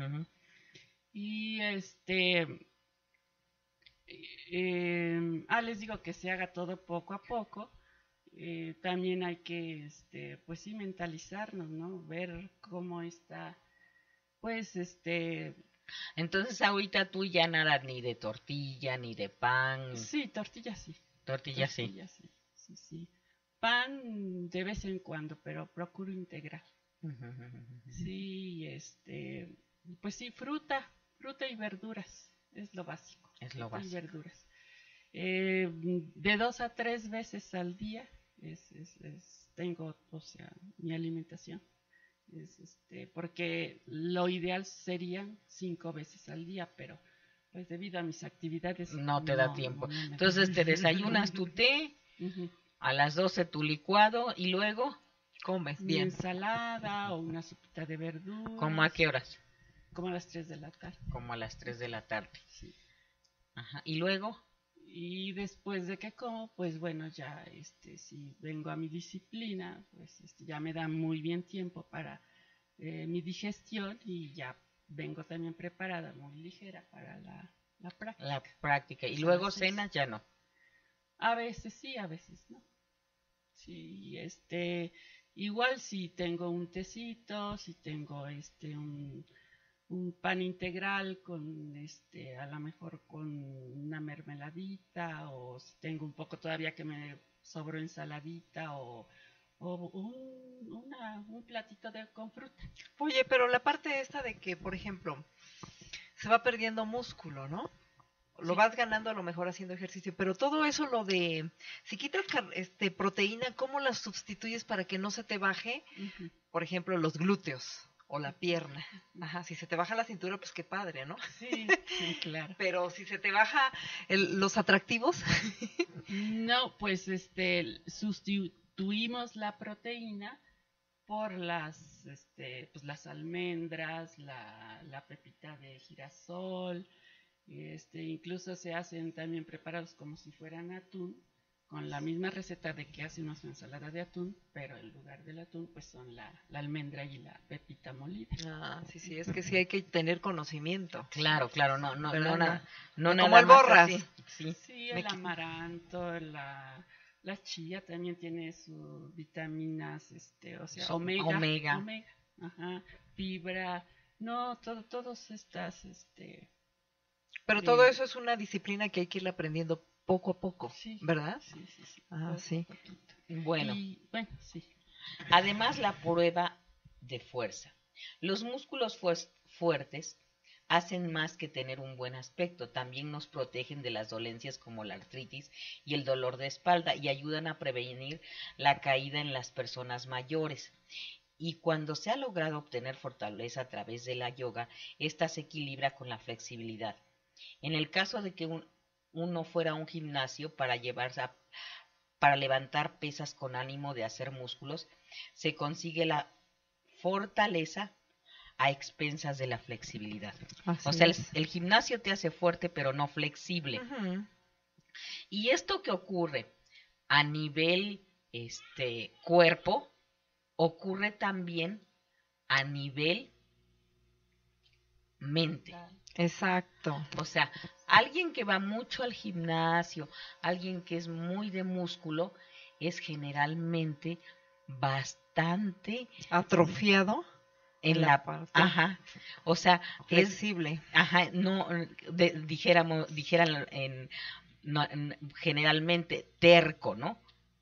Y les digo que se haga todo poco a poco. También hay que, pues sí, mentalizarnos, ¿no? Ver cómo está, pues, Entonces ahorita tú ya nada ni de tortilla, ni de pan. Sí, tortilla sí. Tortilla sí. Sí. Pan de vez en cuando, pero procuro integral. Sí, pues sí, fruta y verduras, es lo básico. Es lo básico. Y verduras. De 2 a 3 veces al día tengo, o sea, mi alimentación. Porque lo ideal serían 5 veces al día, pero pues debido a mis actividades no te da tiempo. Entonces te desayunas tu té, a las 12 tu licuado y luego comes bien. Ensalada o una sopita de verduras. ¿Cómo a qué horas? Como a las 3 de la tarde. Como a las 3 de la tarde. Sí. Ajá. ¿Y luego? Y después de que como, pues bueno, ya si vengo a mi disciplina, pues ya me da muy bien tiempo para mi digestión y ya vengo también preparada, muy ligera para la práctica. La práctica. ¿Y luego cenas? Ya no. A veces sí, a veces no. Sí, igual si tengo un tecito, si tengo un pan integral con a lo mejor con una mermeladita, o si tengo un poco todavía que me sobró ensaladita o un platito con fruta. Oye, pero la parte esta de que, por ejemplo, se va perdiendo músculo, ¿no? Lo vas ganando a lo mejor haciendo ejercicio, pero todo eso si quitas proteína, ¿cómo la sustituyes para que no se te baje, por ejemplo, los glúteos o la pierna? Ajá, si se te baja la cintura, pues qué padre, ¿no? Sí, claro. Pero si se te sustituimos la proteína por pues las almendras, la pepita de girasol, incluso se hacen también preparados como si fueran atún, con la misma receta de que hace una ensalada de atún, pero en lugar del atún pues son la almendra y la pepita molida. Ah, sí, es que sí hay que tener conocimiento. Claro, no como nada el borras. Sí, el amaranto, la chía también tiene sus vitaminas, o sea, omega, ajá, fibra, todos estas, Pero todo eso es una disciplina que hay que ir aprendiendo poco a poco, ¿verdad? Sí. Ah, sí. Bueno, sí. Además, la prueba de fuerza. Los músculos fuertes hacen más que tener un buen aspecto, también nos protegen de las dolencias como la artritis y el dolor de espalda y ayudan a prevenir la caída en las personas mayores. Y cuando se ha logrado obtener fortaleza a través de la yoga, esta se equilibra con la flexibilidad. En el caso de que uno fuera a un gimnasio para levantar pesas con ánimo de hacer músculos, se consigue la fortaleza a expensas de la flexibilidad. O sea, el gimnasio te hace fuerte pero no flexible. Uh-huh. Y esto que ocurre a nivel cuerpo, ocurre también a nivel mente. Exacto. O sea, alguien que va mucho al gimnasio, alguien que es muy de músculo, es generalmente bastante atrofiado en la parte. Ajá. O sea, flexible. Dijeran generalmente terco, ¿no?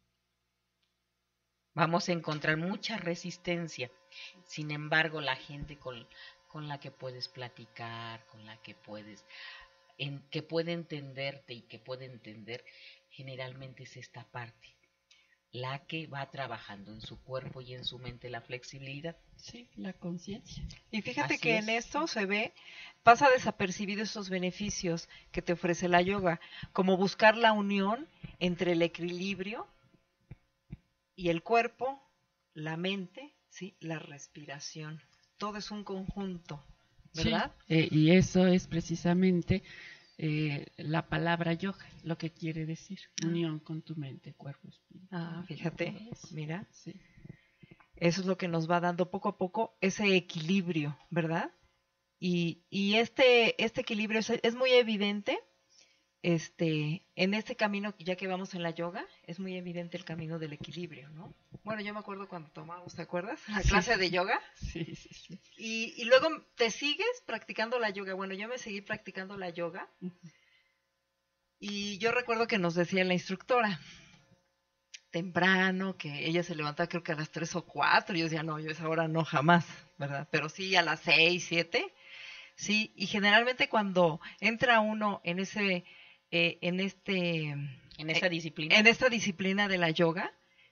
Vamos a encontrar mucha resistencia. Sin embargo, la gente con la que puedes platicar, con la que que puede entenderte y que puede entender, generalmente es esta parte, la que va trabajando en su cuerpo y en su mente la flexibilidad. Sí, la conciencia. Y fíjate que en esto pasa desapercibido esos beneficios que te ofrece la yoga, como buscar la unión entre el equilibrio y el cuerpo, la mente, sí, la respiración. Todo es un conjunto, ¿verdad? Sí, y eso es precisamente la palabra yoga, lo que quiere decir, unión con tu mente, cuerpo, espíritu. Fíjate, mira. Sí. Eso es lo que nos va dando poco a poco ese equilibrio, ¿verdad? Y este equilibrio es muy evidente. En este camino, ya que vamos en la yoga, es muy evidente el camino del equilibrio, ¿no? Bueno, yo me acuerdo cuando tomamos, ¿te acuerdas? La clase de yoga. Sí. Y luego te sigues practicando la yoga. Bueno, yo me seguí practicando la yoga. Y yo recuerdo que nos decía la instructora, temprano, que ella se levantaba creo que a las 3 o 4. Y yo decía, no, yo a esa hora no, jamás, ¿verdad? Pero sí a las 6, 7. Sí, y generalmente cuando entra uno en esa disciplina de la yoga,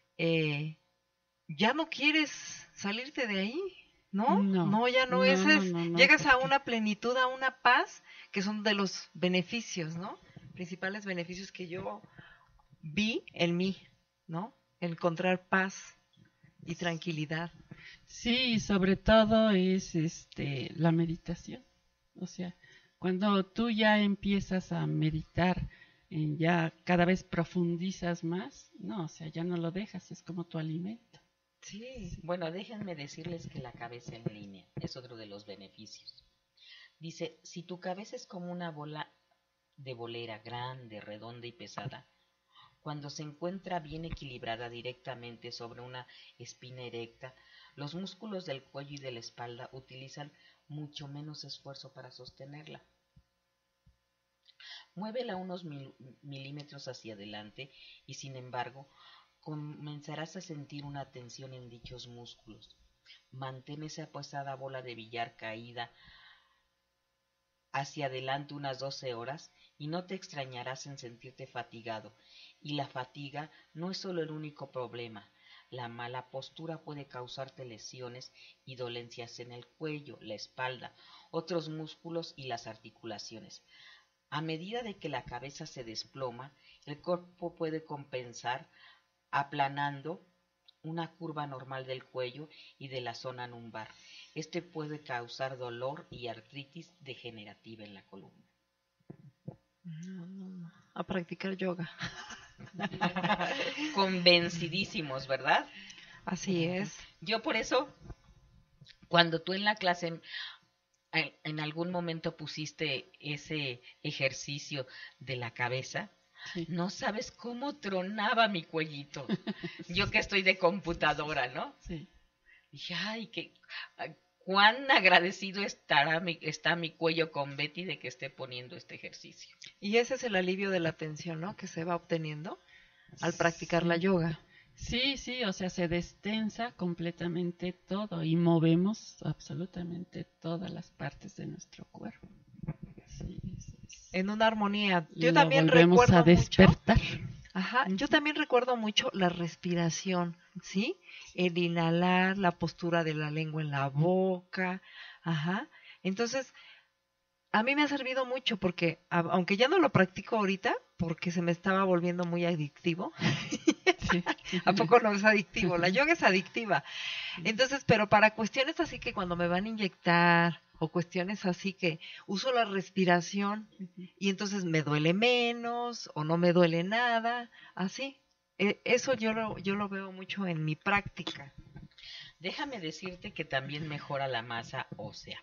ya no quieres salirte de ahí, ¿no? No, ya no. Llegas a una plenitud, a una paz, que son de los beneficios, ¿no? Principales beneficios que yo vi en mí, ¿no? Encontrar paz y tranquilidad. Sí, sobre todo es la meditación. O sea, cuando tú ya empiezas a meditar, ya cada vez profundizas más, o sea, ya no lo dejas, es como tu alimento. Sí. Bueno, déjenme decirles que la cabeza en línea es otro de los beneficios. Dice, si tu cabeza es como una bola de bolera grande, redonda y pesada, cuando se encuentra bien equilibrada directamente sobre una espina erecta, los músculos del cuello y de la espalda utilizan mucho menos esfuerzo para sostenerla. Muévela unos milímetros hacia adelante y, sin embargo, comenzarás a sentir una tensión en dichos músculos. Mantén esa pesada bola de billar caída hacia adelante unas 12 horas y no te extrañarás en sentirte fatigado. Y la fatiga no es solo el único problema. La mala postura puede causarte lesiones y dolencias en el cuello, la espalda, otros músculos y las articulaciones. A medida de que la cabeza se desploma, el cuerpo puede compensar aplanando una curva normal del cuello y de la zona lumbar. Este puede causar dolor y artritis degenerativa en la columna. No. A practicar yoga. Convencidísimos, ¿verdad? Así es. Yo por eso, cuando tú en la clase en algún momento pusiste ese ejercicio de la cabeza, sí, no sabes cómo tronaba mi cuellito. Yo que estoy de computadora, ¿no? Sí. Dije, ay, cuán agradecido está mi cuello con Betty de que esté poniendo este ejercicio. Y ese es el alivio de la tensión, ¿no? Que se va obteniendo al practicar la yoga. Sí, o sea, se destensa completamente todo y movemos absolutamente todas las partes de nuestro cuerpo. Sí. En una armonía. Yo Lo también volvemos recuerdo a despertar. Ajá, yo también recuerdo mucho la respiración, ¿sí? El inhalar, la postura de la lengua en la boca, ajá. Entonces, a mí me ha servido mucho porque, aunque ya no lo practico ahorita, porque se me estaba volviendo muy adictivo. Sí. ¿A poco no es adictivo? La yoga es adictiva. Entonces, pero para cuestiones así que cuando me van a inyectar o cuestiones así que uso la respiración y entonces me duele menos o no me duele nada, así. Eso yo lo veo mucho en mi práctica. Déjame decirte que también mejora la masa ósea.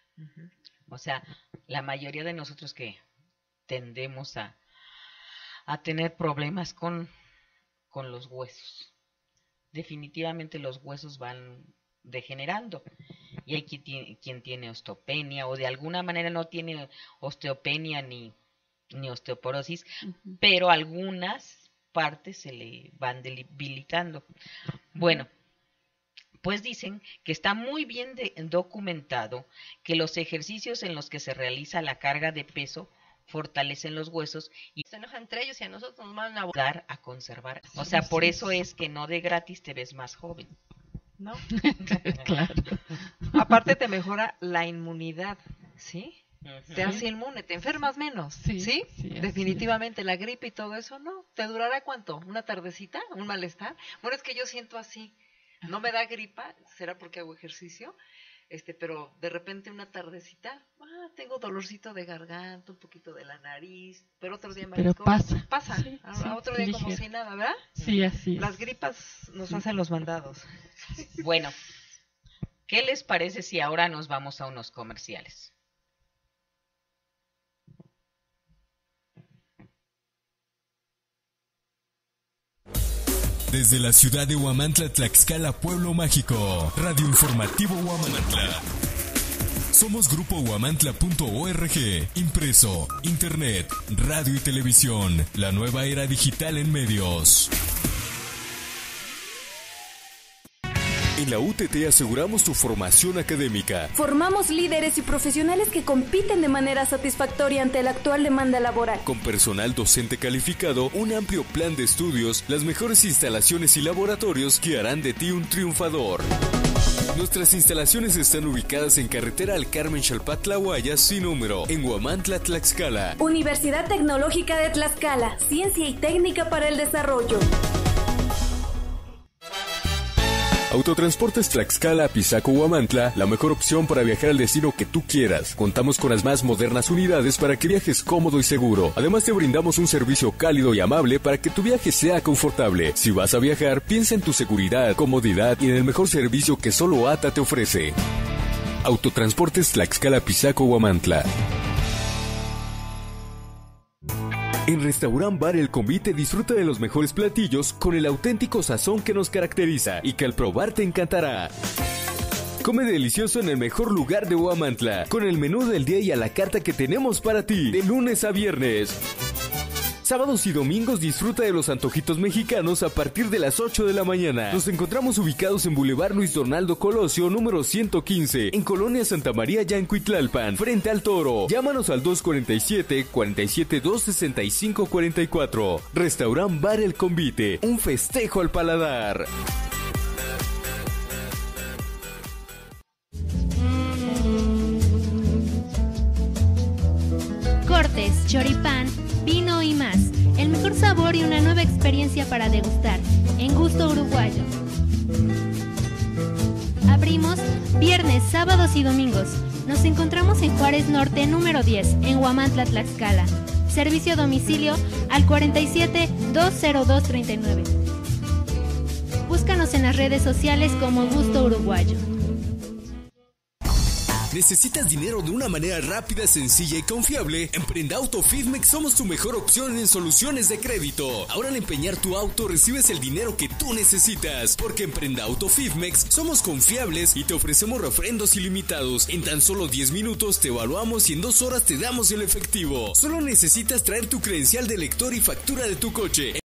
O sea, la mayoría de nosotros que tendemos a tener problemas con los huesos. Definitivamente los huesos van degenerando. Y hay quien tiene osteopenia o de alguna manera no tiene osteopenia ni osteoporosis, pero algunas partes se le van debilitando. Bueno, pues dicen que está muy bien documentado que los ejercicios en los que se realiza la carga de peso fortalecen los huesos y se enojan entre ellos y a nosotros nos van a ayudar a conservar. O sea, por eso es que no de gratis te ves más joven. ¿No? Claro. Aparte te mejora la inmunidad, ¿sí? Te hace inmune, te enfermas menos, ¿sí? Definitivamente la gripe y todo eso, ¿no? ¿Te durará cuánto? ¿Una tardecita? ¿Un malestar? Bueno, es que yo siento así, no me da gripa, será porque hago ejercicio, pero de repente una tardecita, tengo dolorcito de garganta, un poquito de la nariz, pero otro día Pero pasa. Sí, otro día como si nada, ¿verdad? Sí, así es. Las gripas nos hacen los mandados. Bueno, ¿qué les parece si ahora nos vamos a unos comerciales? Desde la ciudad de Huamantla, Tlaxcala, Pueblo Mágico, Radio Informativo Huamantla. Somos Grupo Huamantla.org, impreso, internet, radio y televisión, la nueva era digital en medios. En la UTT aseguramos tu formación académica. Formamos líderes y profesionales que compiten de manera satisfactoria ante la actual demanda laboral. Con personal docente calificado, un amplio plan de estudios, las mejores instalaciones y laboratorios que harán de ti un triunfador. Nuestras instalaciones están ubicadas en carretera al Carmen Xalpatlahuaya sin número, en Huamantla, Tlaxcala. Universidad Tecnológica de Tlaxcala, ciencia y técnica para el desarrollo. Autotransportes Tlaxcala, Pisaco, Huamantla, la mejor opción para viajar al destino que tú quieras. Contamos con las más modernas unidades para que viajes cómodo y seguro. Además te brindamos un servicio cálido y amable para que tu viaje sea confortable. Si vas a viajar, piensa en tu seguridad, comodidad y en el mejor servicio que solo ATA te ofrece. Autotransportes Tlaxcala, Pisaco, Huamantla. En Restaurant Bar El Convite disfruta de los mejores platillos con el auténtico sazón que nos caracteriza y que al probar te encantará. Come delicioso en el mejor lugar de Huamantla, con el menú del día y a la carta que tenemos para ti, de lunes a viernes. Sábados y domingos disfruta de los antojitos mexicanos a partir de las 8 de la mañana. Nos encontramos ubicados en Boulevard Luis Donaldo Colosio, número 115, en Colonia Santa María, Yancuitlalpan, frente al Toro. Llámanos al 247-47-265-44. Restaurant Bar El Convite, un festejo al paladar. Cortes, choripán, vino y más. El mejor sabor y una nueva experiencia para degustar. En Gusto Uruguayo. viernes, sábados y domingos. Nos encontramos en Juárez Norte número 10, en Huamantla, Tlaxcala. Servicio a domicilio al 47-20239. Búscanos en las redes sociales como Gusto Uruguayo. ¿Necesitas dinero de una manera rápida, sencilla y confiable? En Prenda Auto Fidmex somos tu mejor opción en soluciones de crédito. Ahora al empeñar tu auto recibes el dinero que tú necesitas. Porque en Prenda Auto Fidmex somos confiables y te ofrecemos refrendos ilimitados. En tan solo 10 minutos te evaluamos y en 2 horas te damos el efectivo. Solo necesitas traer tu credencial de lector y factura de tu coche.